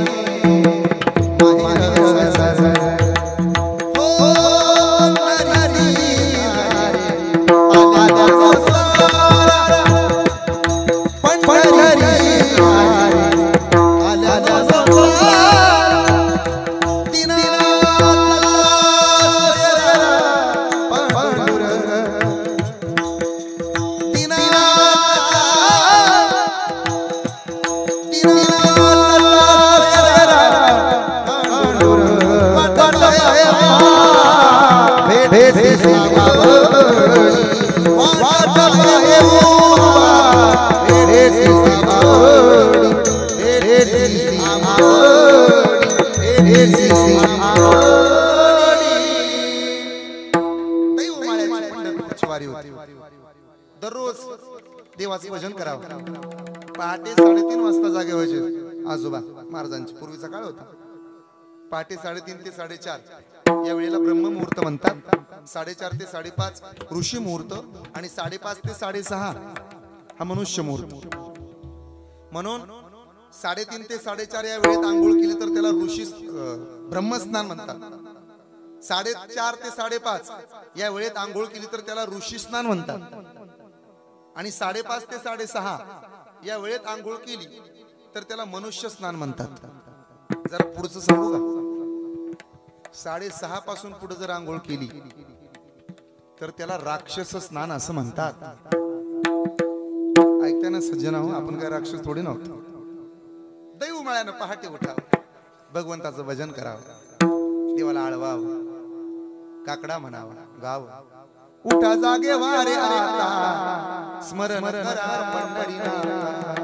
वारी होती. दररोज देवाचं भजन करावं. पहाटे 3:30 वाजता जागे व्हायचे आजोबा महाराजांची. पूर्वीचा काळ होता. पहाटे 3:30 ते 4:30 या वेळेला ब्रह्ममुहूर्त म्हणतात. 4:30 ते 5:30 ऋषी मुहूर्त आणि 5:30 ते 6:30 हा मनुष्य मुहूर्त. म्हणून 3:30 ते 4:30 या वेळेत आंघोळ केली तर त्याला ऋषी ब्रह्मस्नान म्हणतात. 4:30 ते 5:30 या वेळेत आंघोळ केली तर त्याला ऋषी स्नान म्हणतात. आणि 5:30 ते 6:30 या वेळेत आंघोळ केली तर त्याला मनुष्य स्नान म्हणतात. जरा पुढचं सांगू का? 6:30 पासून पुढे जर आंघोळ केली तर त्याला राक्षस स्नान असं म्हणतात. ऐकताय ना सज्जना हो, आपण काय राक्षस थोडी नव्हतो. दैवमाळ्यानं पहाटे उठावं, भगवंताचं भजन करावं, देवाला आळवावं, काकडा म्हणावा, गाव उठा जागे वारे आता स्मरण करा पंढरीनाथ.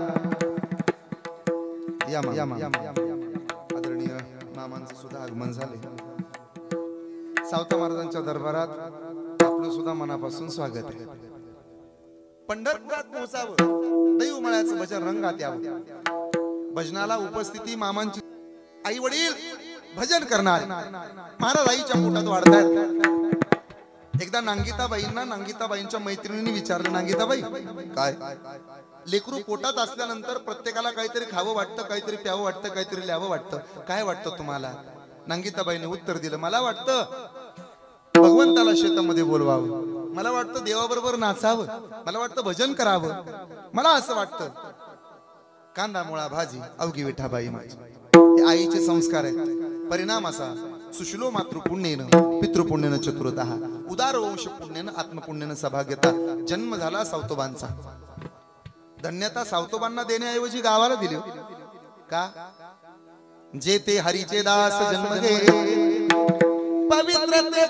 आदरणीय मामांचं सुद्धा आगमन झाले. सावता महाराजांच्या दरबारात आपलं सुद्धा मनापासून स्वागत आहे. पंढरपुरात पोहोचावं, दैवमाळ्याचं भजन रंगात यावं. भजनाला उपस्थिती मामांची आई वडील भजन करणार. महाराज आईच्या पोटात वाढतायत. एकदा नांगिताबाईंच्या मैत्रिणींनी विचारलं, नांगिताबाई काय लेकरू पोटात असल्यानंतर प्रत्येकाला काहीतरी खावं वाटतं, काहीतरी प्यावं वाटतं, काहीतरी ल्यावं वाटतं, काय वाटतं तुम्हाला? नांगिताबाईने उत्तर दिलं, मला वाटतं भगवंताला शेतामध्ये बोलवावं, मला वाटतं देवाबरोबर नाचावं, मला वाटतं भजन करावं, मला असं वाटतं. कांदा मुळा भाजी अवघी विठाबाई माझी. हे आईचे संस्कार आहेत. परिणाम असा, सुशिलो मातृपुण्येन पितृपुण्येन चतुर्दहा उदार वंश पुण्येन आत्मपुण्येन सभाग्यता. जन्म झाला सावतोबांचा. धन्यता सावतोबांना देण्याऐवजी गावाला दिली. का? जे ते हरीचे दास जन्म घे, पवित्र ते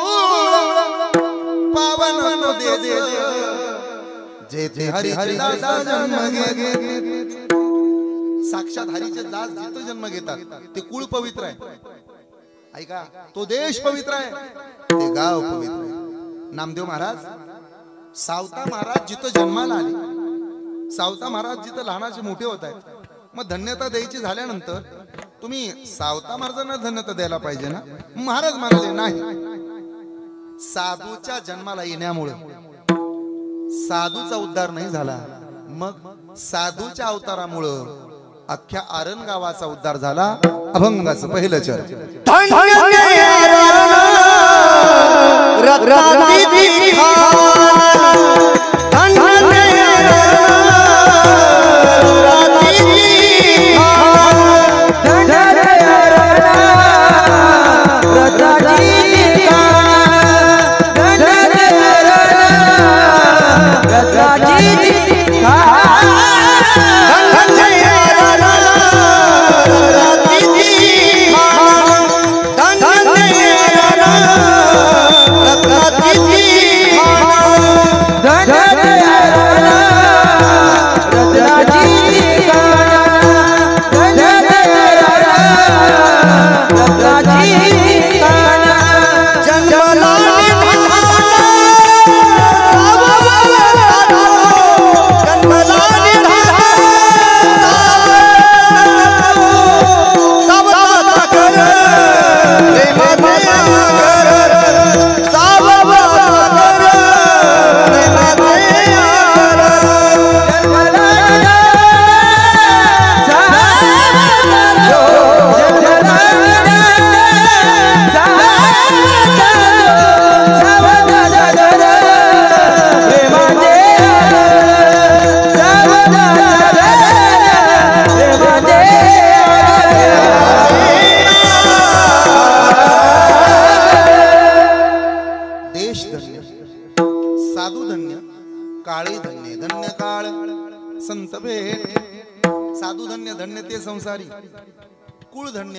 पावन तो देश. जे ते हरीचे दास जन्म घे, साक्षात हरीचे दास जिथं जन्म घेतात ते कुळ पवित्र आहे. ऐका, तो देश पवित्र आहे, ते गाव पवित्र आहे. नामदेव महाराज, सावता महाराज जिथं जन्माला आले, सावता महाराज जिथं लहानाचे मोठे होत आहेत, मग धन्यता द्यायची झाल्यानंतर तुम्ही सावता महाराजांना धन्यता द्यायला पाहिजे ना. महाराज म्हणाले नाही, साधूच्या जन्माला येण्यामुळे साधूचा उद्धार नाही झाला, मग साधूच्या अवतारामुळं अख्ख्या आरण गावाचा उद्धार झाला. अभंगाचं पहिलं चरण. संसारी कुळ धन्य.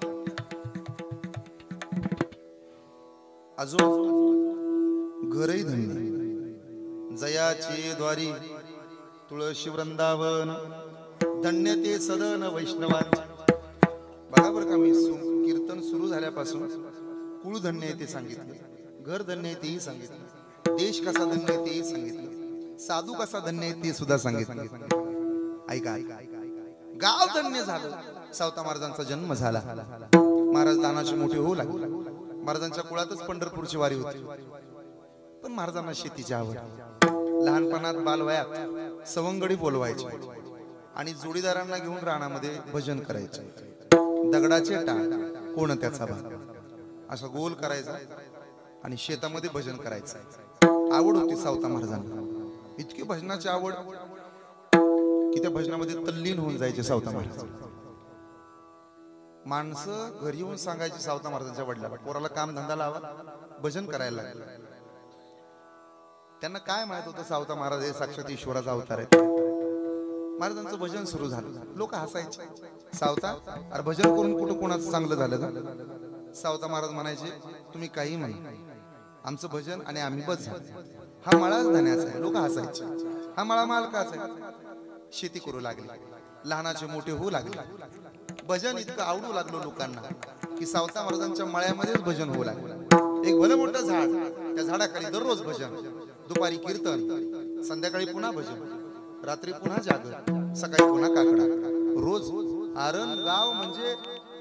अजून घरही धन्य. जयाची द्वारी तुळशी वृंदावन धन्य ते सदन वैष्णवांचे. बघा बरं का, मी कीर्तन सुरू झाल्यापासून कुळ धन्य ते सांगितले, घर धन्य तेही सांगितले. देश कसा धन्य आहे तेही सांगितलं, साधू कसा धन्य आहे ते सुद्धा सांगितलं. ऐका, गाव धन्य झालं, सावता महाराजांचा जन्म झाला. महाराज दानाचे मोठे होऊ लागले. महाराजांच्या कुळातच पंढरपूरची वारी होती. पण महाराजांना शेतीची आवड. लहानपणात बालवयात सवंगडी बोलवायचे आणि जोडीदारांना घेऊन रानामध्ये भजन करायचे. दगडाचे टाळ, कोण त्याचा भाग, असा गोल करायचा आणि शेतामध्ये भजन करायचं. आवड होती सावता महाराजांना. इतकी भजनाची आवड की त्या भजनामध्ये तल्लीन होऊन जायचे सावता महाराज. माणसं घरी येऊन सांगायची सावता महाराजांच्या वडिलांना, पोराला काम धंदा लावा, भजन करायला लागलं. त्यांना काय माहित होतं सावता महाराज हे साक्षात ईश्वराचा अवतार आहे. महाराजांचं भजन सुरू झालं. लोक हसायचे, सावता अरे भजन करून कुठं कोणाचं चांगलं झालं का? सावता महाराज म्हणायचे, तुम्ही काही म्हणा, आमचं भजन आणि आम्ही बस झालं. हा मळाच धन्याचा आहे. लोक हसायचे, हा मळा मालकाचा आहे. शेती करू लागली, लहानाचे मोठे होऊ लागले. भजन इतकं आवडू लागलो लोकांना की सावता महाराजांच्या मळ्यामध्येच भजन होऊ लागलं. एक भलं मोठं झाड, त्या झाडाखाली दररोज भजन. दुपारी कीर्तन, संध्याकाळी पुन्हा भजन, रात्री पुन्हा जागर, सकाळी पुन्हा काकडा. रोज आरण गाव म्हणजे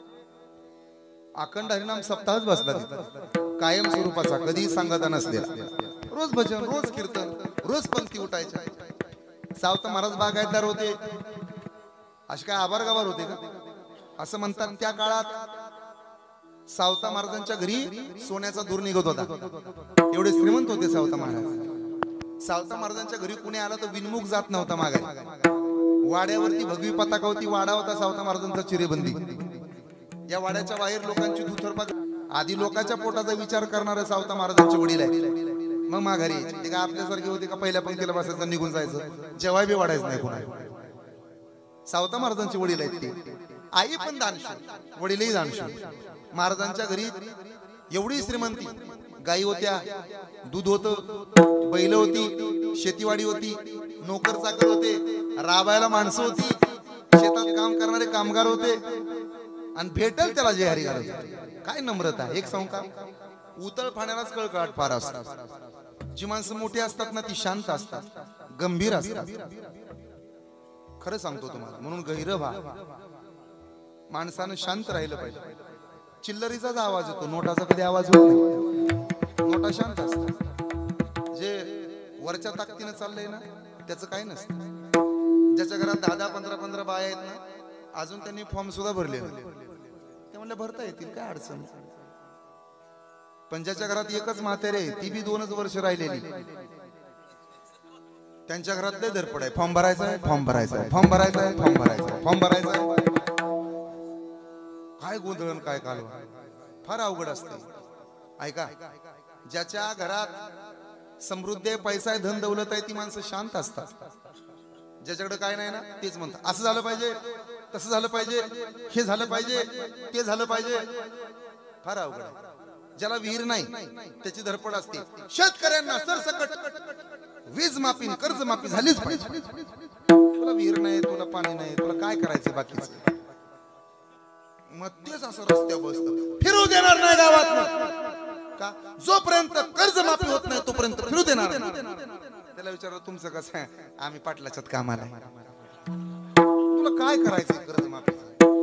अखंड हरिनाम सप्ताहच बसला तिथं, कायम स्वरूपाचा, कधी सांगता नसलेला. रोज भजन, रोज कीर्तन, रोज पंक्ती उठायच्या. सावता महाराज बागायतदार होते. असे काय आभार गाभार होते का असं म्हणतात. त्या काळात सावता महाराजांच्या घरी सोन्याचा दूर निघत होता. एवढे श्रीमंत होते सावता महाराज. सावता महाराजांच्या घरी कुणी आला तर विनमुख जात नव्हता मागाय. वाड्यावरती भगवी पताका होती. वाडा होता सावता महाराजांचा चिरेबंदी. या वाड्याच्या बाहेर लोकांची दुथरपा. आधी लोकांच्या पोटाचा विचार करणारे सावता महाराजांचे वडील आहे. मग माघारी यायचे. ते काय आपल्यासारखे होते का पहिल्या पंक्तीला बसायचं निघून जायचं, जेव्हा बी वाढायचं नाही कोणा. सावता महाराजांचे वडील आहेत ते. आई पण दानशूर, वडीलही दानशूर. महाराजांच्या घरी एवढी श्रीमंती. गायी होत्या, दूध होतं, बैल होती, शेतीवाडी होती, नोकर चाकर होते, राबायला माणसं होती, शेतात काम करणारे कामगार होते आणि भेटल त्याला जे हरी घालत. काय नम्रता. एक संका उतळ पाण्यालाच कळकळाट फार असतात. जी माणसं मोठी असतात ना ती शांत असतात, गंभीर असतात. खरं सांगतो तुम्हाला. म्हणून गहिर व्हा. माणसानं शांत राहिलं पाहिजे. चिल्लरीचाच आवाज येतो, नोटाचा कधी आवाज होत नाही. नोटा शांत असतात. जे वरच्या ताकदीनं चाललंय ना त्याचं काही नसतं. ज्याच्या घरात 10-15 बाया आहेत ना, अजून त्यांनी फॉर्म सुद्धा भरले नाही. ते म्हणलं भरता येतील, काय अडचण. पण ज्याच्या घरात एकच म्हातारे, ती बी 2च वर्ष राहिलेली, त्यांच्या घरात लय धडपड आहे. फॉर्म भरायचा आहे, फॉर्म भरायचा आहे, फॉर्म भरायचा आहे, फॉर्म भरायचा आहे, फॉर्म भरायचा आहे. काय गोंधळ, काय कालवा, फार अवघड असते. ऐका, ज्याच्या घरात समृद्धी आहे, पैसा आहे, धन दौलत आहे, ती माणसं शांत असतात. ज्याच्याकडे काय नाही ना तेच म्हणतात, असं झालं पाहिजे, तसं झालं पाहिजे, हे झालं पाहिजे, ते झालं पाहिजे. फार अवघड आहे. ज्याला विहीर नाही त्याची धडपड असते. शेतकऱ्यांना सरसकट वीज माफी, कर्ज माफी झालीच पाहिजे. तुला विहीर नाही, तुला पाणी नाही, तुला काय करायचं बाकीचं. मग तेच असं रस्त्यावर बसतं, फिरू देणार नाही गावात का. जोपर्यंत कर्ज माफी होत नाही तोपर्यंत फिरू देणार नाही. त्याला विचारलं तुमचं कसं आहे, आम्ही पाटलाच्यात कामाला आहे. तुला काय करायचं कर्ज माफी.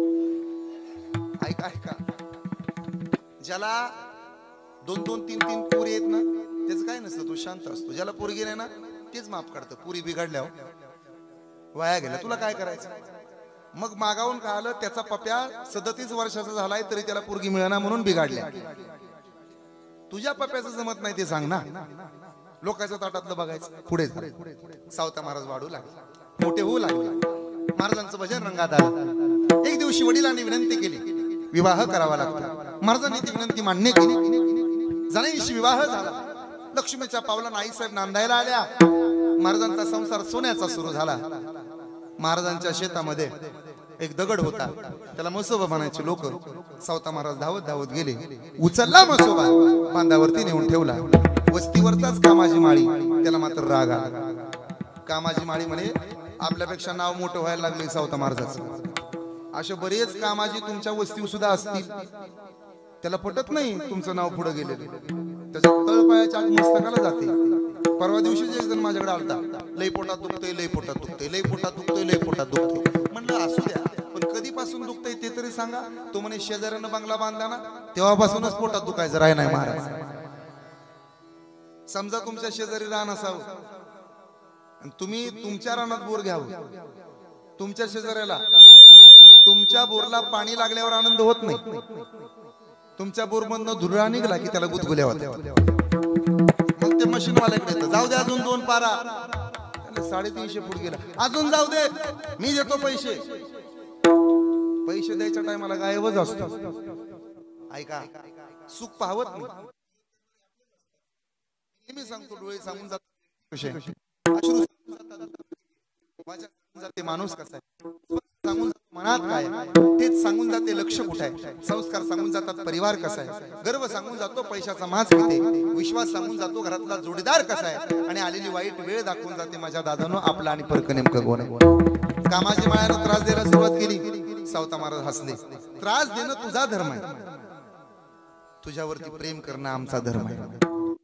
ऐका ऐका, ज्याला 2-2, 3-3 पोरी आहेत ना त्याचं काय नसतं, तो शांत असतो. ज्याला पोरगी नाही ना तेच माफ करतं. पुरी बिघडल्यावर वाया गेला, तुला काय करायचं. मग मागावून का आलं, त्याचा पप्या 37 वर्षाचा झालाय तरी त्याला पोरगी मिळेना म्हणून बिघडल्या. तुझ्या पप्याचं जमत नाही ते सांग ना. लोकांच्या ताटातलं बघायचं. पुढे सावता महाराज वाढू लागले, मोठे होऊ लागले. महाराजांचं भजन रंगात आलं. एक दिवशी वडिलांनी विनंती केली, विवाह करावा लागतो. महाराजांनी ती विनंती मान्य केली. जणांशी विवाह झाला. लक्ष्मीच्या पावलांना आईसाहेब नांदायला आल्या. महाराजांचा संसार सोन्याचा सुरू झाला. महाराजांच्या शेतामध्ये एक दगड होता, त्याला मसोबा म्हणायचे लोक. सावता महाराज धावत धावत गेले, उचलला मसोबा, बांधावरती नेऊन ठेवला. वस्तीवरचाच कामाजी माळी, त्याला मात्र राग आला. कामाजी माळी म्हणे, आपल्यापेक्षा नाव मोठं व्हायला लागले सावता महाराजाचं. असे बरेच कामाजी तुमच्या वस्तीवर सुद्धा असतील, त्याला पटत नाही तुमचं नाव पुढे गेलेलं, त्याच्या तळपायाच्या आग मस्तकाला जाते. परवा दिवशी एक जण माझ्याकडे आलता, लई पोटात दुखतंय, लई पोटात दुखतंय, लई पोटात दुखतंय, लई पोटात दुखतंय. म्हणलं असू द्या, पण कधीपासून दुखतंय ते तरी सांगा. तो म्हणे शेजाऱ्यानं बंगला बांधला ना तेव्हापासूनच पोटात दुखायचं राय नाही महाराज. समजा तुमच्या शेजारी रान असावं आणि तुम्ही तुमच्या रानात बोर घ्यावं, तुमच्या शेजाऱ्याला तुमच्या बोरला पाणी लागल्यावर आनंद होत नाही. तुमच्या बोरमधनं धुरळा निघाला की त्याला गुदगुल्या होत्या. मग ते मशीनवाल्याकडे येतं, जाऊ दे अजून 2 पारा. 350 फूट गेला, अजून जाऊ दे, मी देतो पैसे. पैसे द्यायच्या टायमाला गायबच असतो. ऐका, सुख पाहवत नाही. मी सांगतो, डोळे सांगून जातात, अश्रू जाते माणूस कसा आहे, सांगून मनात काय तेच सांगून जाते लक्ष कुठे आहे. संस्कार सांगून जातात परिवार कसा आहे, गर्व सांगून जातो पैशाचा माज किती, विश्वास सांगून जातो घरातला जोडीदार कसा आहे, आणि आलेली वाईट वेळ दाखवून जाते माझ्या दादानो आपला आणि परक नेमकं कोण आहे. कामाची मायानं त्रास द्यायला सुरुवात केली, सावता महाराज हसले. त्रास देणं तुझा धर्म आहे, तुझ्यावरती प्रेम करणं आमचा धर्म आहे.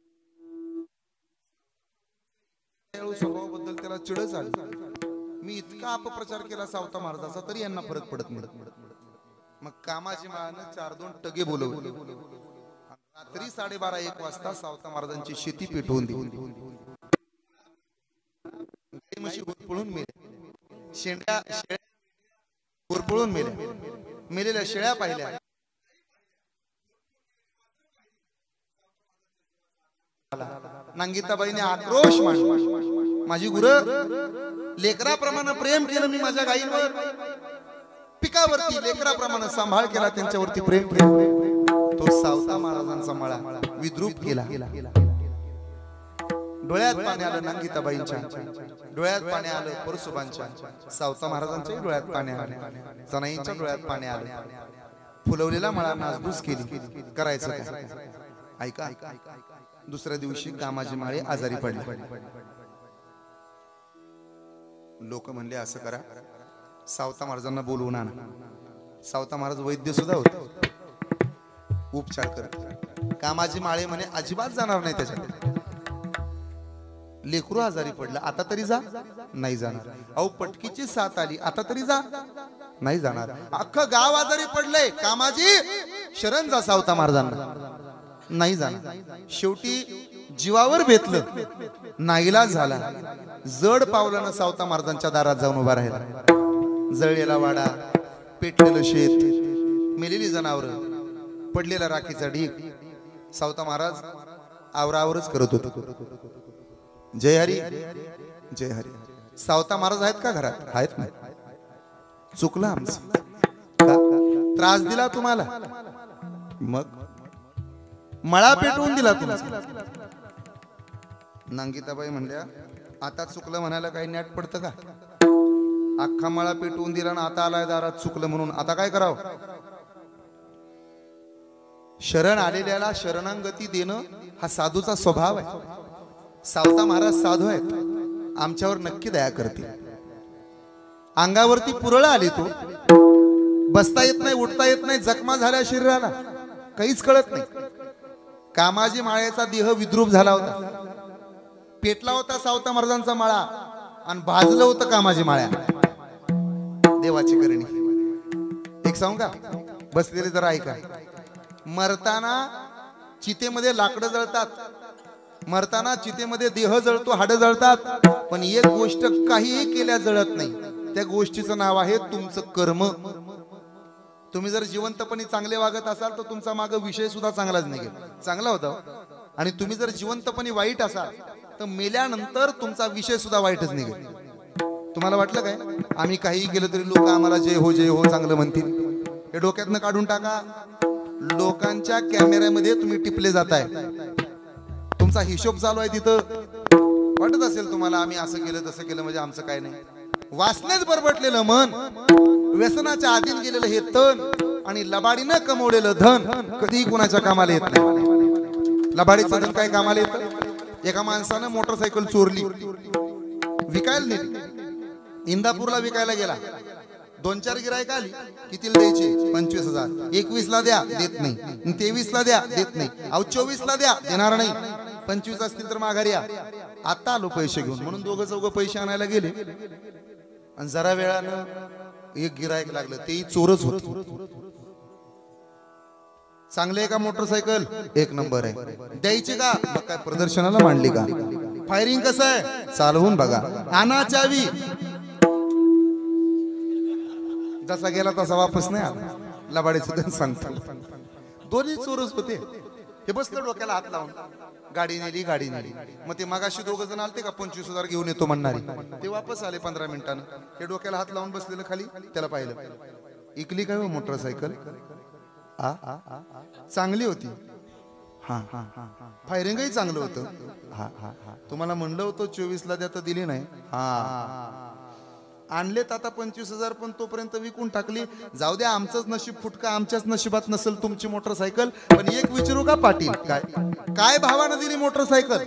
स्वभावाबद्दल त्याला चिडच आली. मी इतका अपप्रचार केला सावता महाराजाचा तरी यांना फरक पडत नाही. मग कामाची माळानं 4-2 टगे बोलवले. रात्री 12:30-1 वाजता सावता महाराजांची शेती पेटवून दिली. म्हशी पळून मेल्या, शेंड्या पळून मेल्या, मेलेल्या शेळ्या पाहिल्या. नांगिताबाईने आक्रोश मांडला, माझी गुरं लेकराप्रमाणे प्रेम केलं मी माझ्या गायीवर, पिकावरती लेकराप्रमाणे सांभाळ केला, त्यांच्यावरती प्रेम केलं. तो सावता महाराजांचा मळा विद्रूप केला. डोळ्यात पाणी आलं नांगिताबाईंच्या, डोळ्यात पाणी आलं परशुबांच्या, सावता महाराजांच्या डोळ्यात पाणी आलं, जनाईंच्या डोळ्यात पाणी आलं. फुलवलेला मळा नासधूस केली. करायचं काय? ऐका, दुसऱ्या दिवशी कामाजी माळे आजारी पडले. लोक म्हणले असं करा, सावता महाराजांना बोलवून आणा. सावता महाराज वैद्य सुद्धा होते, उपचार करत. कामाजी माळे म्हणे अजिबात जाणार नाही त्याच्यात. लेकरू आजारी पडलं, आता तरी जा, नाही जाणार. अहो पटकीची साथ आली, आता तरी जा, नाही जाणार. अख्खं गाव आजारी पडलंय, कामाजी शरण जा सावता महाराजांना, नाही जाणार. शेवटी जीवावर बेतलं, नाईलाज झाला. जड पावलानं सावता महाराजांच्या दारात जाऊन उभा राहिला. जळलेला वाडा, पेटलेलं शेत, मेलेली जनावर, पडलेला राखीचा ढीग. सावता महाराज आवरावरच करत होते. जय हरी, जय हरी. सावता महाराज आहेत का घरात? आहेत ना. चुकलं आमचं, त्रास दिला तुम्हाला, मग मळा पेटवून दिला तुमचा. नांगिताबाई म्हणल्या आता चुकलं म्हणायला काही नॅट पडतं का? अख्खा मळा पेटवून दिला ना आता आलाय दारात चुकलं म्हणून, आता काय करावं? शरण आलेल्याला शरणांगती देणं हा साधूचा स्वभाव आहे. सावता महाराज साधू आहेत, आमच्यावर नक्की दया करतील. अंगावरती पुरळ आली, तो बसता येत नाही, उठता येत नाही, जखमा झाल्या शरीराला, काहीच कळत नाही. कामाजी माळेचा देह विद्रूप झाला होता. पेटला होता सावता महाराजांचा माळा आणि भाजलं होतं कामाजी माळ्या. देवाची करणी. एक सांगू का? बसलेले जरा ऐका. मरताना चितेमध्ये लाकडं जळतात, मरताना चितेमध्ये देह जळतो, हाडं जळतात, पण एक गोष्ट काहीही केल्या जळत नाही. त्या गोष्टीचं नाव आहे तुमचं कर्म. तुम्ही जर जिवंतपणे चांगले वागत असाल तर तुमचा मागे विषय सुद्धा चांगलाच निघेल, चांगला होता. आणि तुम्ही जर जिवंतपणे वाईट असाल तर मेल्यानंतर तुमचा विषय सुद्धा वाईटच निघेल. तुम्हाला वाटलं काय आम्ही काही केलं तरी लोक आम्हाला जय हो जय हो चांगलं म्हणतील? हे डोक्यातनं काढून टाका. लोकांच्या कॅमेऱ्यामध्ये तुम्ही टिपले जाताय, तुमचा हिशोब चालू आहे तिथं. वाटत असेल तुम्हाला आम्ही असं केलं तसं केलं म्हणजे आमचं काय नाही. वासनेच बरबटलेलं मन, व्यसनाच्या आधीन गेलेलं हे तन आणि लबाडीनं कमवलेलं धन कधीही कुणाच्या कामाला येत नाही. लबाडीचं धन काय कामाला येतं? एका माणसानं मोटरसायकल चोरली, विकायला नेली, इंदापूरला विकायला गेला. दोन चार गिरायक आली कितीला द्यायचे 25,000 21 ला द्या देत नाही 23 ला द्या देत नाही अहो 24 ला द्या देणार नाही 25 असतील तर माघारी या आता आलो पैसे घेऊन म्हणून दोघं चौघं पैसे आणायला गेले आणि जरा वेळानं एक गिरायक लागलं तेही चोरच होत चांगले आहे का मोटरसायकल एक नंबर आहे द्यायची का मग काय प्रदर्शनाला मांडली का फायरिंग कसं आहे चालवून बघा आणा चावी जसा गेला तसा वापस नाही आला लबाडीचं सांगतो दोन्ही चोरच होते हे बसलं डोक्याला हात लावून गाडी नेली मग ते मगाशी दोघं जण आलते का 25,000 घेऊन येतो म्हणणारी ते वापस आले 15 मिनिटांनी हे डोक्याला हात लावून बसलेलं खाली त्याला पाहिलं इकली काय मोटरसायकल चांगली होती फायरिंगही चांगलं होतं तुम्हाला म्हणलं होतं 24 ला द्या तर दिली नाही आणलेत आता 25,000 पण तोपर्यंत विकून टाकली जाऊ द्या आमचंच नशीब फुटका आमच्याच नशिबात नसेल तुमची मोटरसायकल पण एक विचारू का पाटील काय भावानं दिली मोटरसायकल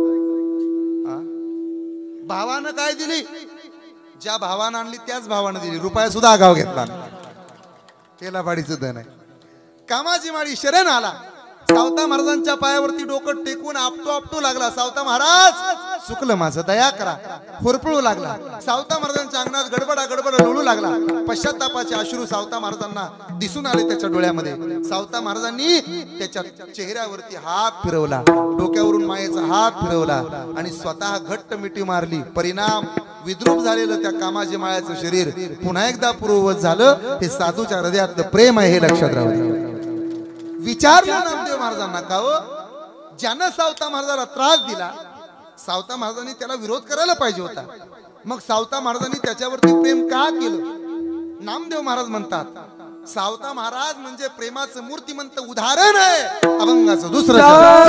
भावानं काय दिली ज्या भावानं आणली त्याच भावानं दिली रुपया सुद्धा आगाव घेतला केला बाडीचं धन आहे कामाची माडी शरण आला सावता महाराजांच्या पायावरती डोकं टेकून आपटू लागला सावता महाराज चुकलं माझं दया करा होरपळू लागला सावता महाराजांच्या अंगणात गडबड लोळू लागला पश्चातापाचे अश्रू सावता महाराजांना दिसून आले त्याच्या डोळ्यामध्ये सावता महाराजांनी त्याच्या चेहऱ्यावरती हात फिरवला डोक्यावरून मायेचा हात फिरवला आणि स्वतः घट्ट मिठी मारली परिणाम विद्रूप झालेलं त्या कामाजी मायाचं शरीर पुन्हा एकदा पूर्ववत झालं हे साधूच्या हृदयातलं प्रेम आहे हे लक्षात राहू विचारलं नामदेव महाराजांना का हो ज्यानं सावता महाराजाला त्रास दिला सावता महाराजांनी त्याला विरोध करायला पाहिजे होता मग सावता महाराजांनी त्याच्यावरती प्रेम का केलं नामदेव महाराज म्हणतात सावता महाराज म्हणजे प्रेमाचं मूर्तिमंत उदाहरण आहे अभंगाचं दुसरं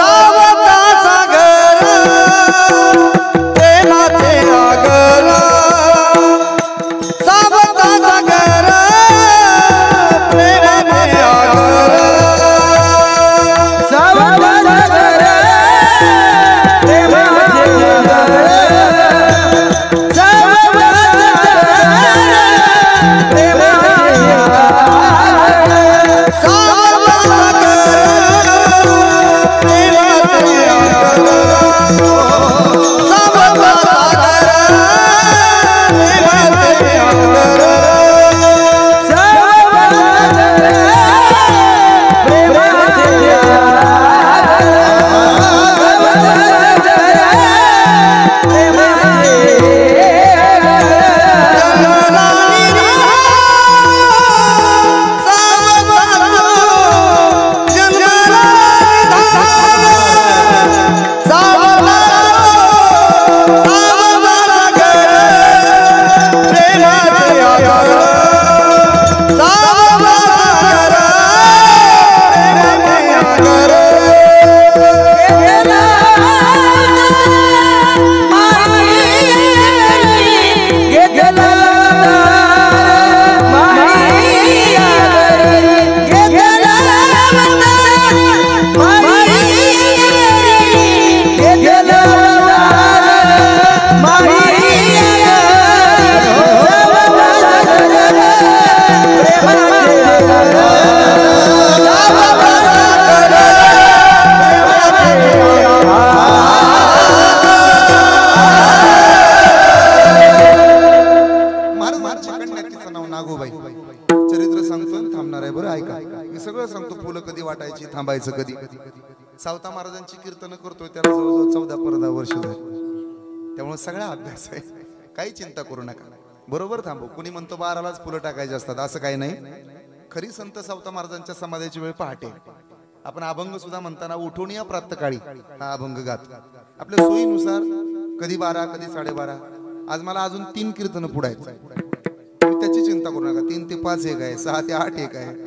थांबायचं कधी सावता महाराजांची कीर्तन करतोय त्याला जवळजवळ 14-15 वर्ष झाली त्यामुळे सगळा अभ्यास आहे काही चिंता करू नका बरोबर थांबू कुणी म्हणतो 12लाच फुलं टाकायचे असतात असं काही नाही खरी संत सावता महाराजांच्या समाधीची वेळ पहाटे आपण अभंग सुद्धा म्हणताना उठून या प्रातःकाळी हा अभंग गात आपल्या सोयीनुसार कधी 12 कधी 12:30 आज मला अजून 3 कीर्तन पुढायचं त्याची चिंता करू नका 3 ते 5 एक आहे 6 ते 8 एक आहे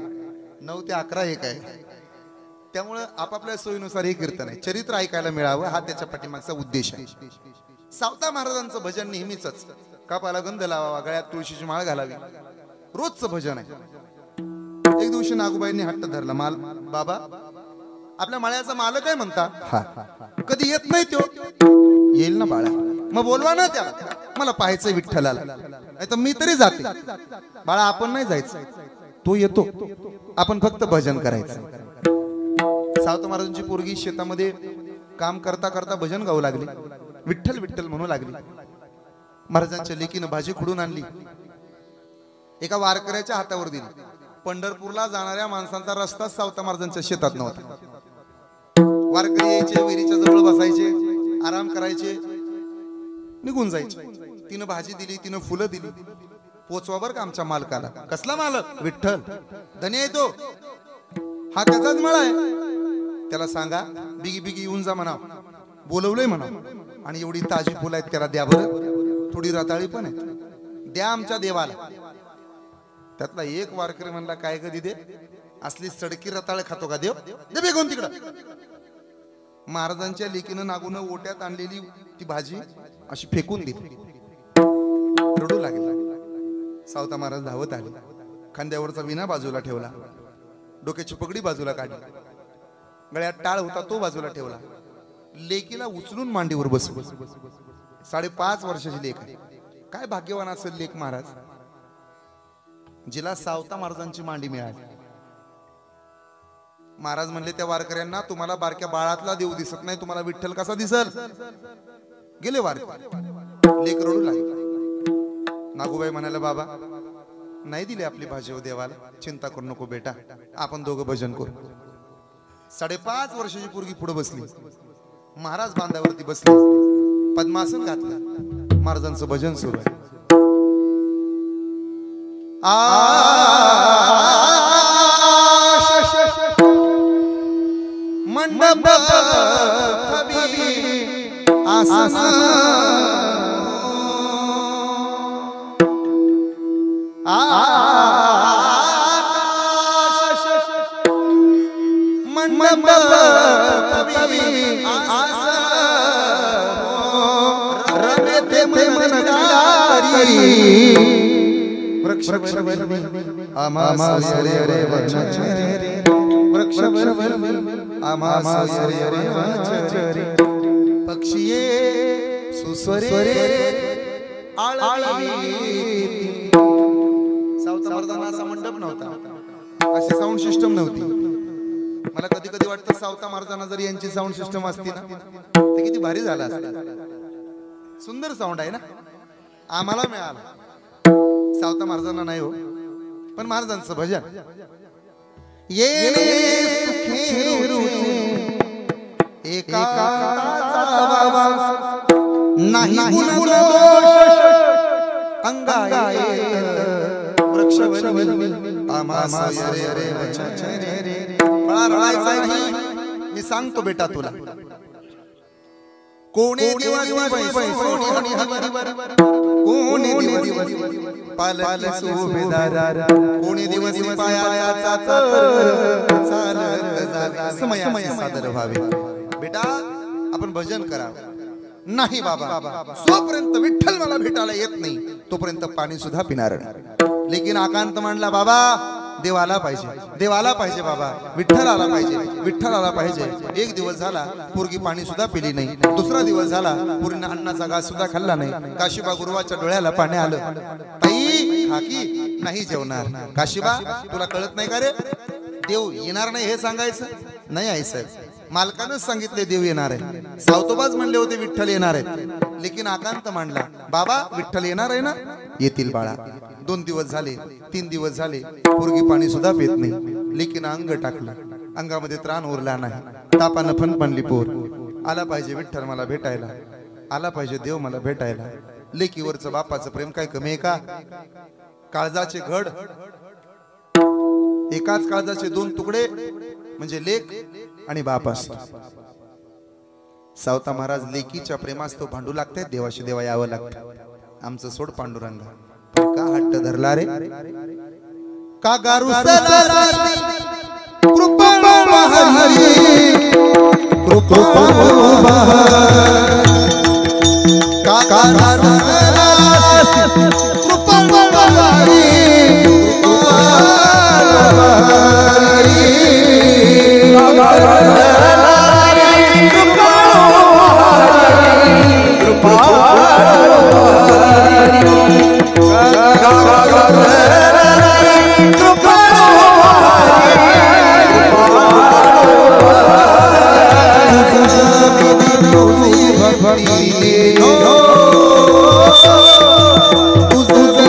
9 ते 11 एक आहे त्यामुळे आपापल्या सोयीनुसार हे कीर्तन आहे चरित्र ऐकायला मिळावं हा त्याच्या पाठीमागचा उद्देश आहे सावता महाराजांचं भजन नेहमीच कापाला गंध लावावा गळ्यात तुळशीची माळ घालावी रोजचं भजन आहे एक दिवशी नागूबाईंनी हट्ट धरला माल बाबा आपल्या माळ्याचा मालक आहे म्हणता कधी येत नाही तो येईल ना बाळा मग बोलवा ना त्याला मला पाहायचं विठ्ठलाला, नाही तर मी तरी जाते. बाळा आपण नाही जायचं, तो येतो, आपण फक्त भजन करायचं. सावता महाराजांची पोरगी शेतामध्ये काम करता करता भजन गाऊ लागली, विठ्ठल विठ्ठल म्हणू लागली. महाराजांच्या लेकीनं भाजी खुडून आणली, एका वारकऱ्याच्या हातावर दिली. पंढरपूरला जाणाऱ्या माणसांचा रस्ता सावता महाराजांच्या शेतात नव्हता. वारकरी यायचे, विहिरीच्या जवळ बसायचे, आराम करायचे, निघून जायचे. तिनं भाजी दिली, तिनं फुलं दिली. पोचवा बर का आमच्या मालकाला. कसला मालक? विठ्ठल. धनी आहे तो, हा त्याचाच मळा आहे. त्याला सांगा बिगी बिगी येऊन जा म्हणा, बोलवलंय म्हणा, आणि एवढी ताजी फुलं आहेत त्याला द्या बरं, थोडी रताळी पण आहे, द्या आमच्या देवाला. त्यातला एक वारकरी म्हणला, काय कधी दे, असली सडकी रताळ खातो का देव, दे बेगून तिकडं. महाराजांच्या लेकीनं नागून ओट्यात आणलेली ती भाजी अशी फेकून दिली. रडू लागला. सावता महाराज धावत आले, खांद्यावरचा विना बाजूला ठेवला, डोक्याची पगडी बाजूला काढली, गळ्यात टाळ होता तो बाजूला ठेवला, लेकीला उचलून मांडीवर बसवलं. 5.5 वर्षाची लेक आहे. काय भाग्यवान असेल लेक महाराज, जिला सावता महाराजांची मांडी मिळाली. महाराज म्हणले त्या वारकऱ्यांना, तुम्हाला बारक्या बाळातला देव दिसत नाही, तुम्हाला विठ्ठल कसा दिसल. गेले वारकरी. लेक रडू लागली. नागूबाई म्हणाला, बाबा नाही दिली आपली भाजी देवाला, चिंता करू नको बेटा, आपण दोघं भजन करू. 5.5 वर्षाची पोरगी पुढे बसली, महाराज बांधावरती बसले, पद्मासन घातलं, महाराजांचं भजन सुरू आहे. मंडप आसन मंडप रमेते मनगारी वृक्ष आमासरे रे वचरे वृक्ष आमासरे रे वचरे पक्षिये सुस्वरे आळवी. सावता महाराजांना असा मंडप नव्हता, अशी साऊंड सिस्टम नव्हती. मला कधी कधी वाटतं सावता महाराजांना जर यांची साऊंड सिस्टम असती ना तर किती भारी झाला असता. सुंदर साऊंड आहे ना, आम्हाला मिळाला, सावता महाराजांना नाही हो. पण महाराजांचं भजन मी सांगतो बेटा तुला, कोणी दिवस कोणी दिवस पालक सुभेदार, कोणी दिवस पायाचा चालत समयाशी सादर व्हावे. बेटा आपण भजन करा. नाही बाबा, जोपर्यंत विठ्ठल मला भेटायला येत नाही तोपर्यंत पाणी सुद्धा पिणार नाही. लेकिन आकांत मांडला, बाबा देवाला पाहिजे, देवाला पाहिजे, बाबा विठ्ठल आला पाहिजे, विठ्ठल आला पाहिजे. एक दिवस झाला पोरगी पाणी सुद्धा पिली नाही, दुसरा दिवस झाला पोरीनं अन्नाचा घास सुद्धा खाल्ला नाही. काशीबा गुरुवाच्या डोळ्याला पाणी आलं, ताई खाकी नाही जेवणार. काशीबा तुला कळत नाही का रे, देव येणार नाही हे सांगायचं नाही. आई साहेब मालकानंच सांगितले देव येणार आहे, सावतोबाज म्हणले होते विठ्ठल येणार आहे. लेकिन आकांत मांडला, बाबा विठ्ठल येणार आहे ना, येतील बाळा. 2 दिवस झाले, 3 दिवस झाले, पोरगी पाणी सुद्धा पित नाही. लेकिन अंग टाकलं, अंगामध्ये त्राण उरला नाही, तापानं फणफणली पोर. आला पाहिजे विठ्ठल मला भेटायला, आला पाहिजे देव मला भेटायला. लेकीवरचं बापाचं प्रेम काय कमी आहे का? काळजाचे घड, एकाच काळजाचे 2 तुकडे म्हणजे लेक आणि बाप असतो. सावता महाराज लेकीच्या प्रेमास तो भांडू लागतात, देवाशी देवा यावं लागतं. आमचं सोड पांडुरंगा, का हट्ट धरला रे, का गारुसला कृपा हरी कृपा का गारुसला कृपा हरी कृपा भक्तीने तुझं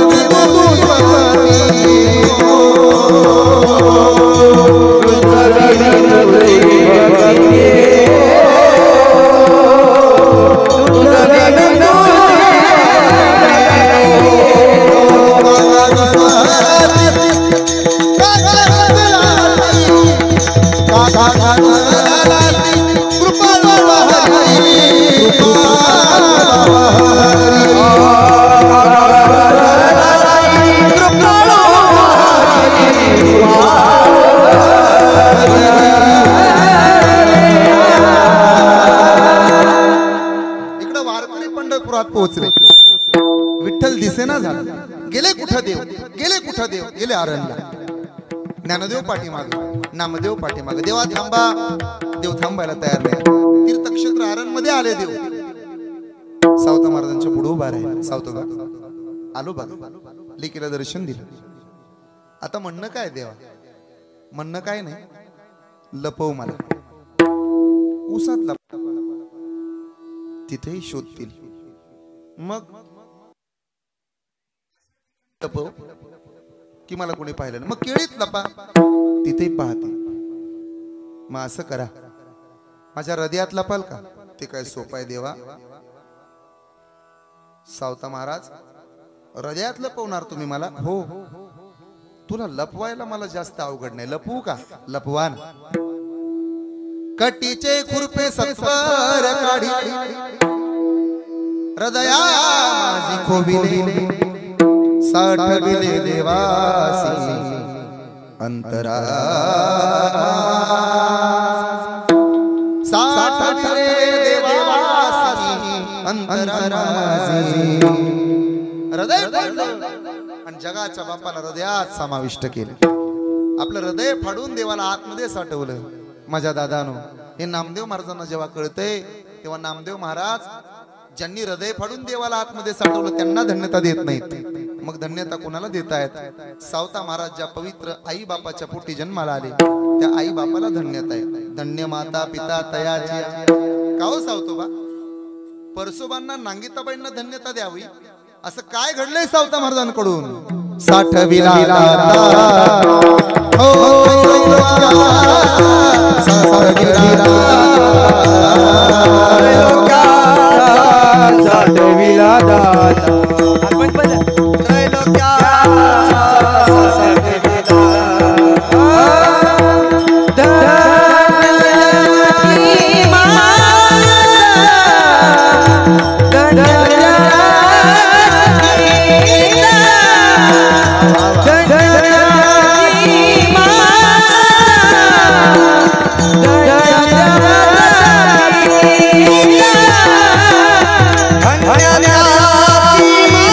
पोहोचले. विठ्ठल दिसेना झाला. गेले कुठं देव, गेले कुठं देव, गेले आरणला. ज्ञानदेव पाठीमाग, नामदेव पाठीमाग. देवा थांबा, देव थांबायला तयार नाही. तीर्थक्षेत्र आरण मध्ये आले देव. सावता महाराजांच्या पुढे उभा राहिले. सावता आलो बघा, लेकीला दर्शन दिलं. आता म्हणणं काय देवा, म्हणणं काय नाही, लपव मला. उसात लप, तिथेही शोधतील. मग लपव की मला कोणी पाहिलं नाही. मग केळीत लपा, तिथे पाहते. मग असं करा, माझ्या हृदयात लपाल का? ते काय सोपं आहे देवा. सावता महाराज, हृदयात लपवणार तुम्ही मला? हो, तुला लपवायला मला जास्त अवघड नाही. लपवू का? लपवान. कटीचे खुरपे सत्वर काढी हृदया माझी खोविले, साठविले देवासी अंतरा. साठविले देवासी अंतरा. हृदय आणि जगाच्या बापाला हृदयात समाविष्ट केले. आपलं हृदय फाडून देवाला आतमध्ये साठवलं. माझ्या दादानो, हे नामदेव महाराजांना जेव्हा कळतंय तेव्हा नामदेव महाराज ज्यांनी हृदय फाडून देवाला आतमध्ये साठवलं त्यांना धन्यता देत नाहीत. मग धन्यता कोणाला देतायत? सावता महाराज ज्या पवित्र आई बापाच्या पोटी जन्माला आले त्या आई बापाला धन्यता आहे. धन्य माता पिता तयाची. का हो सावतोबा, परसोबांना नांगिताबाईंना धन्यता द्यावी असं काय घडलंय सावता महाराजांकडून? साठविला साठविला दाता आपण धन्यवाद.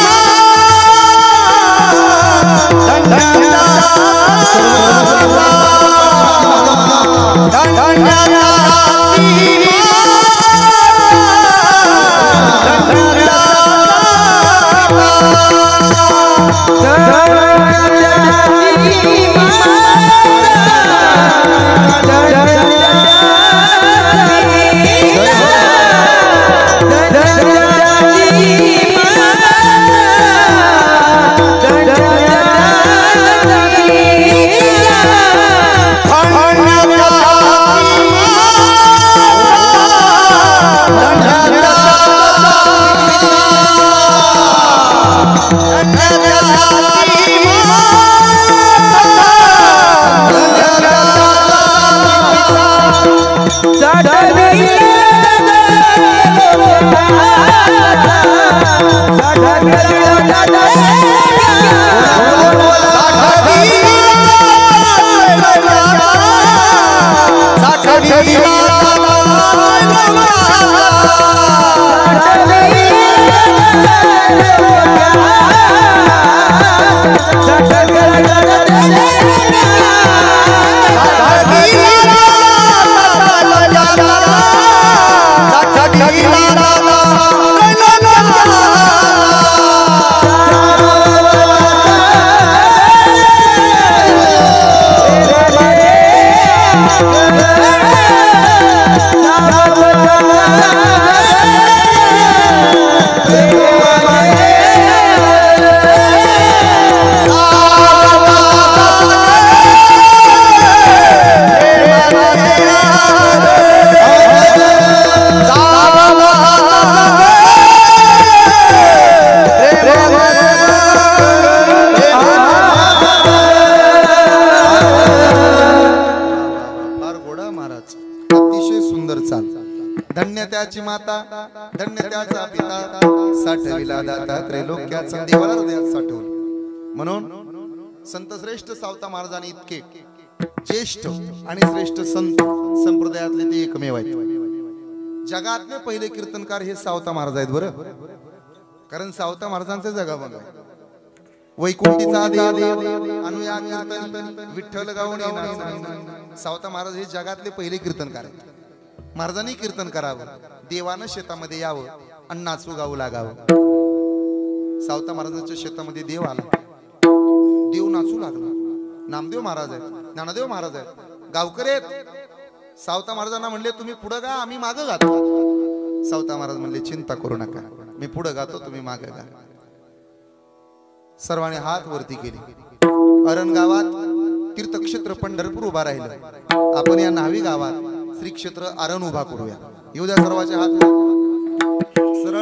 त्याचा पिता साठविला दाता त्रैलोक्याचा देवाला हृदयात साठवलं. म्हणून संत श्रेष्ठ सावता महाराजांनी इतके ज्येष्ठ आणि श्रेष्ठ संत संप्रदायातले ते एकमेव आहेत. जगातले पहिले कीर्तनकार हे सावता महाराज आहेत बरं. कारण सावता महाराजांचं जगा बघा. वैकुंठीचा देव अनुया कीर्तन विठ्ठल गाऊन येणार. सावता महाराज हे जगातले पहिले कीर्तनकार आहेत. महाराजांनी कीर्तन करावं, देवानं शेतामध्ये यावं आणि नाचू गाऊ लागावं. सावता महाराजांच्या शेतामध्ये देव आला, देव नाचू लागला. नामदेव महाराज आहेत, ज्ञानदेव महाराज आहेत, गावकरी आहेत. सावता महाराजांना म्हणले तुम्ही पुढे गा, आम्ही मागं गातो. सावता महाराज म्हणले चिंता करू नका, मी पुढे गातो, तुम्ही मागं गा. सर्वांनी हात वरती केले. अरण गावात तीर्थक्षेत्र पंढरपूर उभा राहिलं. आपण या न्हावी गावात श्री क्षेत्र अरण उभा करूया. येऊ द्या सर्वांचे हात सरळ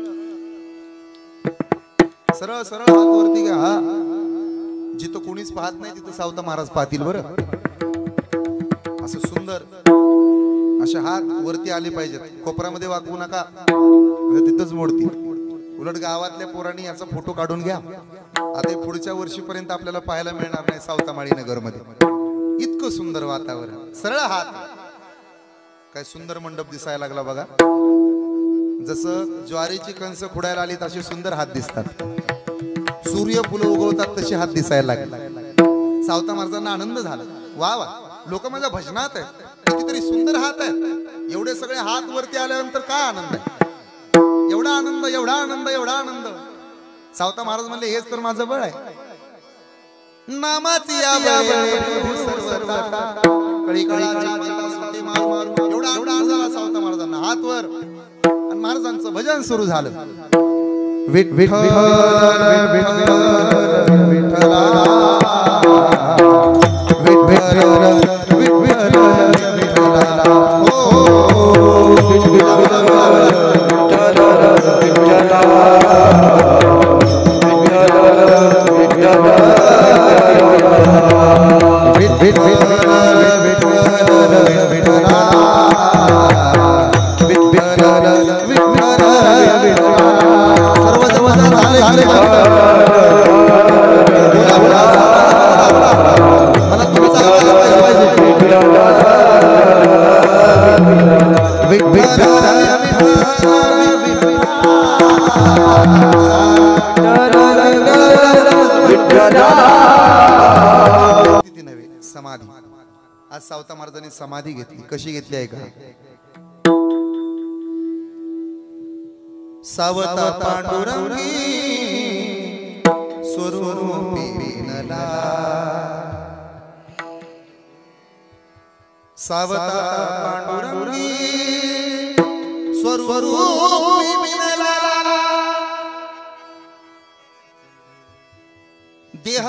सरळ सरळ हात वरती घ्या. हा जिथं कोणीच पाहत नाही तिथं सावता महाराज पाहतील बरं. असं सुंदर असे हात वरती आले पाहिजेत. कोपऱ्यामध्ये वाकवू नका, तिथंच मोडतील. उलट गावातल्या पोरांनी याचा फोटो काढून घ्या. आता पुढच्या वर्षीपर्यंत आपल्याला पाहायला मिळणार नाही सावतामाळी नगर मध्ये. इतकं सुंदर वातावरण. सरळ हात. काय सुंदर मंडप दिसायला लागला बघा. जसं ज्वारीची कणसं खुडायला आली तसे सुंदर हात दिसतात. सूर्य फुलं उगवतात तसे हात दिसायला लागले. सावता महाराजांना आनंद झाला. वा वा, लोक माझ्या भजनात आहेत, कितीतरी सुंदर हात आहेत. एवढे सगळे हात वरती आल्यानंतर काय आनंद आहे. एवढा आनंद, एवढा आनंद, एवढा आनंद. सावता महाराज म्हणले हेच तर माझं बळ आहे. नामाची एवढा आनंद झाला सावता महाराजांना. हात वर आणि महाराजांचं भजन सुरू झालं. समाधी. आज सावता महाराजांनी समाधी घेतली. कशी घेतली आहे का. सावता पांडुरंगी स्वरूपी विनला. सावता पांडुरंगी स्वरूपी विनला. देह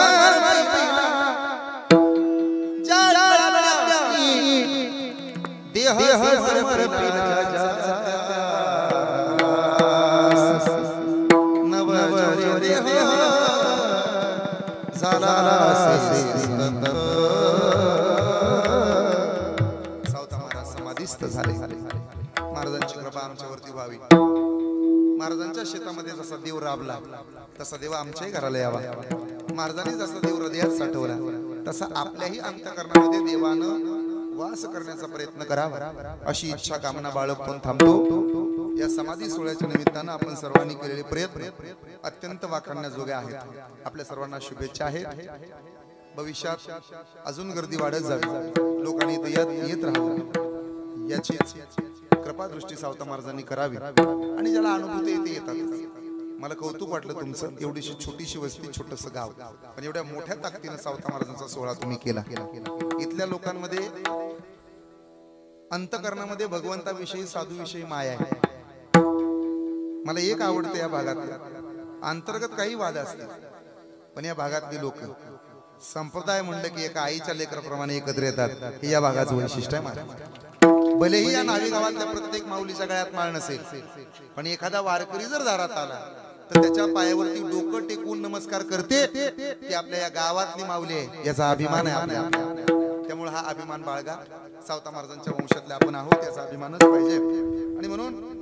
समाधीस्थ झाले. महाराजांची कृपा आमच्यावरती व्हावी. महाराजांच्या शेतामध्ये जसा देव राबला तसा देव आमच्याही घराला यावा. महाराजांनी जसा देव हृदयात साठवला तसा आपल्याही अंतःकरणामध्ये देवानं वास करण्याचा प्रयत्न करावा अशी इच्छा कामना बाळगून थांबतो. या समाधी सोहळ्याच्या निमित्तानं आपण सर्वांनी केलेले प्रयत्न अत्यंत वाखाणण्याजोगे आहेत. आपल्या सर्वांना शुभेच्छा आहेत. भविष्यात अजून गर्दी वाढत जावी, लोकांनी येत राहावं याची कृपा दृष्टी सावता महाराजांनी करावी. आणि ज्याला अनुभूती येते येतात. मला कौतुक वाटलं तुमचं. एवढीशी छोटीशी वस्ती, छोटंसं गाव, पण एवढ्या मोठ्या ताकदीनं सावता महाराजांचा सोहळा तुम्ही केला. इथल्या लोकांमध्ये अंतकरणामध्ये भगवंताविषयी, साधूविषयी माया आहे. मला एक आवडतं या भागात. अंतर्गत काही वाद असतात पण या भागातली लोक संप्रदाय म्हणलं की एका आईच्या लेकराप्रमाणे एकत्र येतात. हे या भागाचं वैशिष्ट्य आहे. भलेही या न्हावी गावातल्या प्रत्येक माऊलीच्या गळ्यात माळ नसेल, पण एखादा वारकरी जर दारात आला तर त्याच्या पायावरती डोकं टेकून नमस्कार करते. ती आपल्या या गावातली माऊली आहे याचा अभिमान आहे आपल्या. त्यामुळे हा अभिमान बाळगा. सावता महाराजांच्या वंशातले आपण आहोत याचा अभिमानच पाहिजे. आणि म्हणून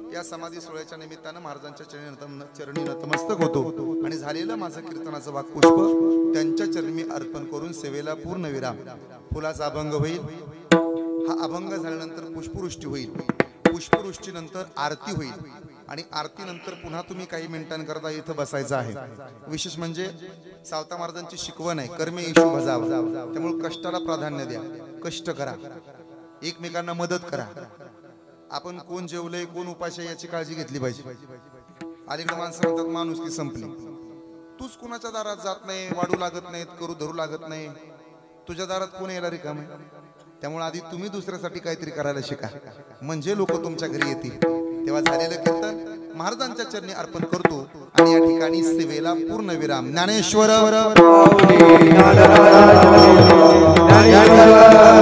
या समाधी सोहळ्याच्या निमित्तानं महाराजांच्या चरणी नतमस्तक होतो आणि झालेलं माझं कीर्तनाचं वाक्पुष्प त्यांच्या चरणी अर्पण करून सेवेला पूर्ण विराम. फुलाचा अभंग होईल. हा अभंग झाल्यानंतर पुष्पवृष्टी होईल. पुष्पवृष्टीनंतर आरती होईल आणि आरतीनंतर पुन्हा तुम्ही काही मिनिटांकरता इथं बसायचं आहे. विशेष म्हणजे सावता महाराजांची शिकवण आहे, कर्मे येशू भजावा. त्यामुळे कष्टाला प्राधान्य द्या, कष्ट करा, एकमेकांना मदत करा. आपण कोण जेवलंय कोण उपाशी याची काळजी घेतली पाहिजे. अलीकडे माणसं म्हणतात माणुसकी संपली. तूच कुणाच्या दारात जात नाही, वाढू लागत नाहीत, करू धरू लागत नाही, तुझ्या दारात कोण यायला रिकाम आहे. त्यामुळे आधी तुम्ही दुसऱ्यासाठी काहीतरी करायला शिका, म्हणजे लोक तुमच्या घरी येतील. तेव्हा झालेलं कीर्तन महाराजांच्या चरणी अर्पण करतो आणि या ठिकाणी सेवेला पूर्ण विराम. ज्ञानेश्वर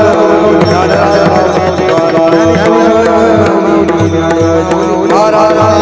हर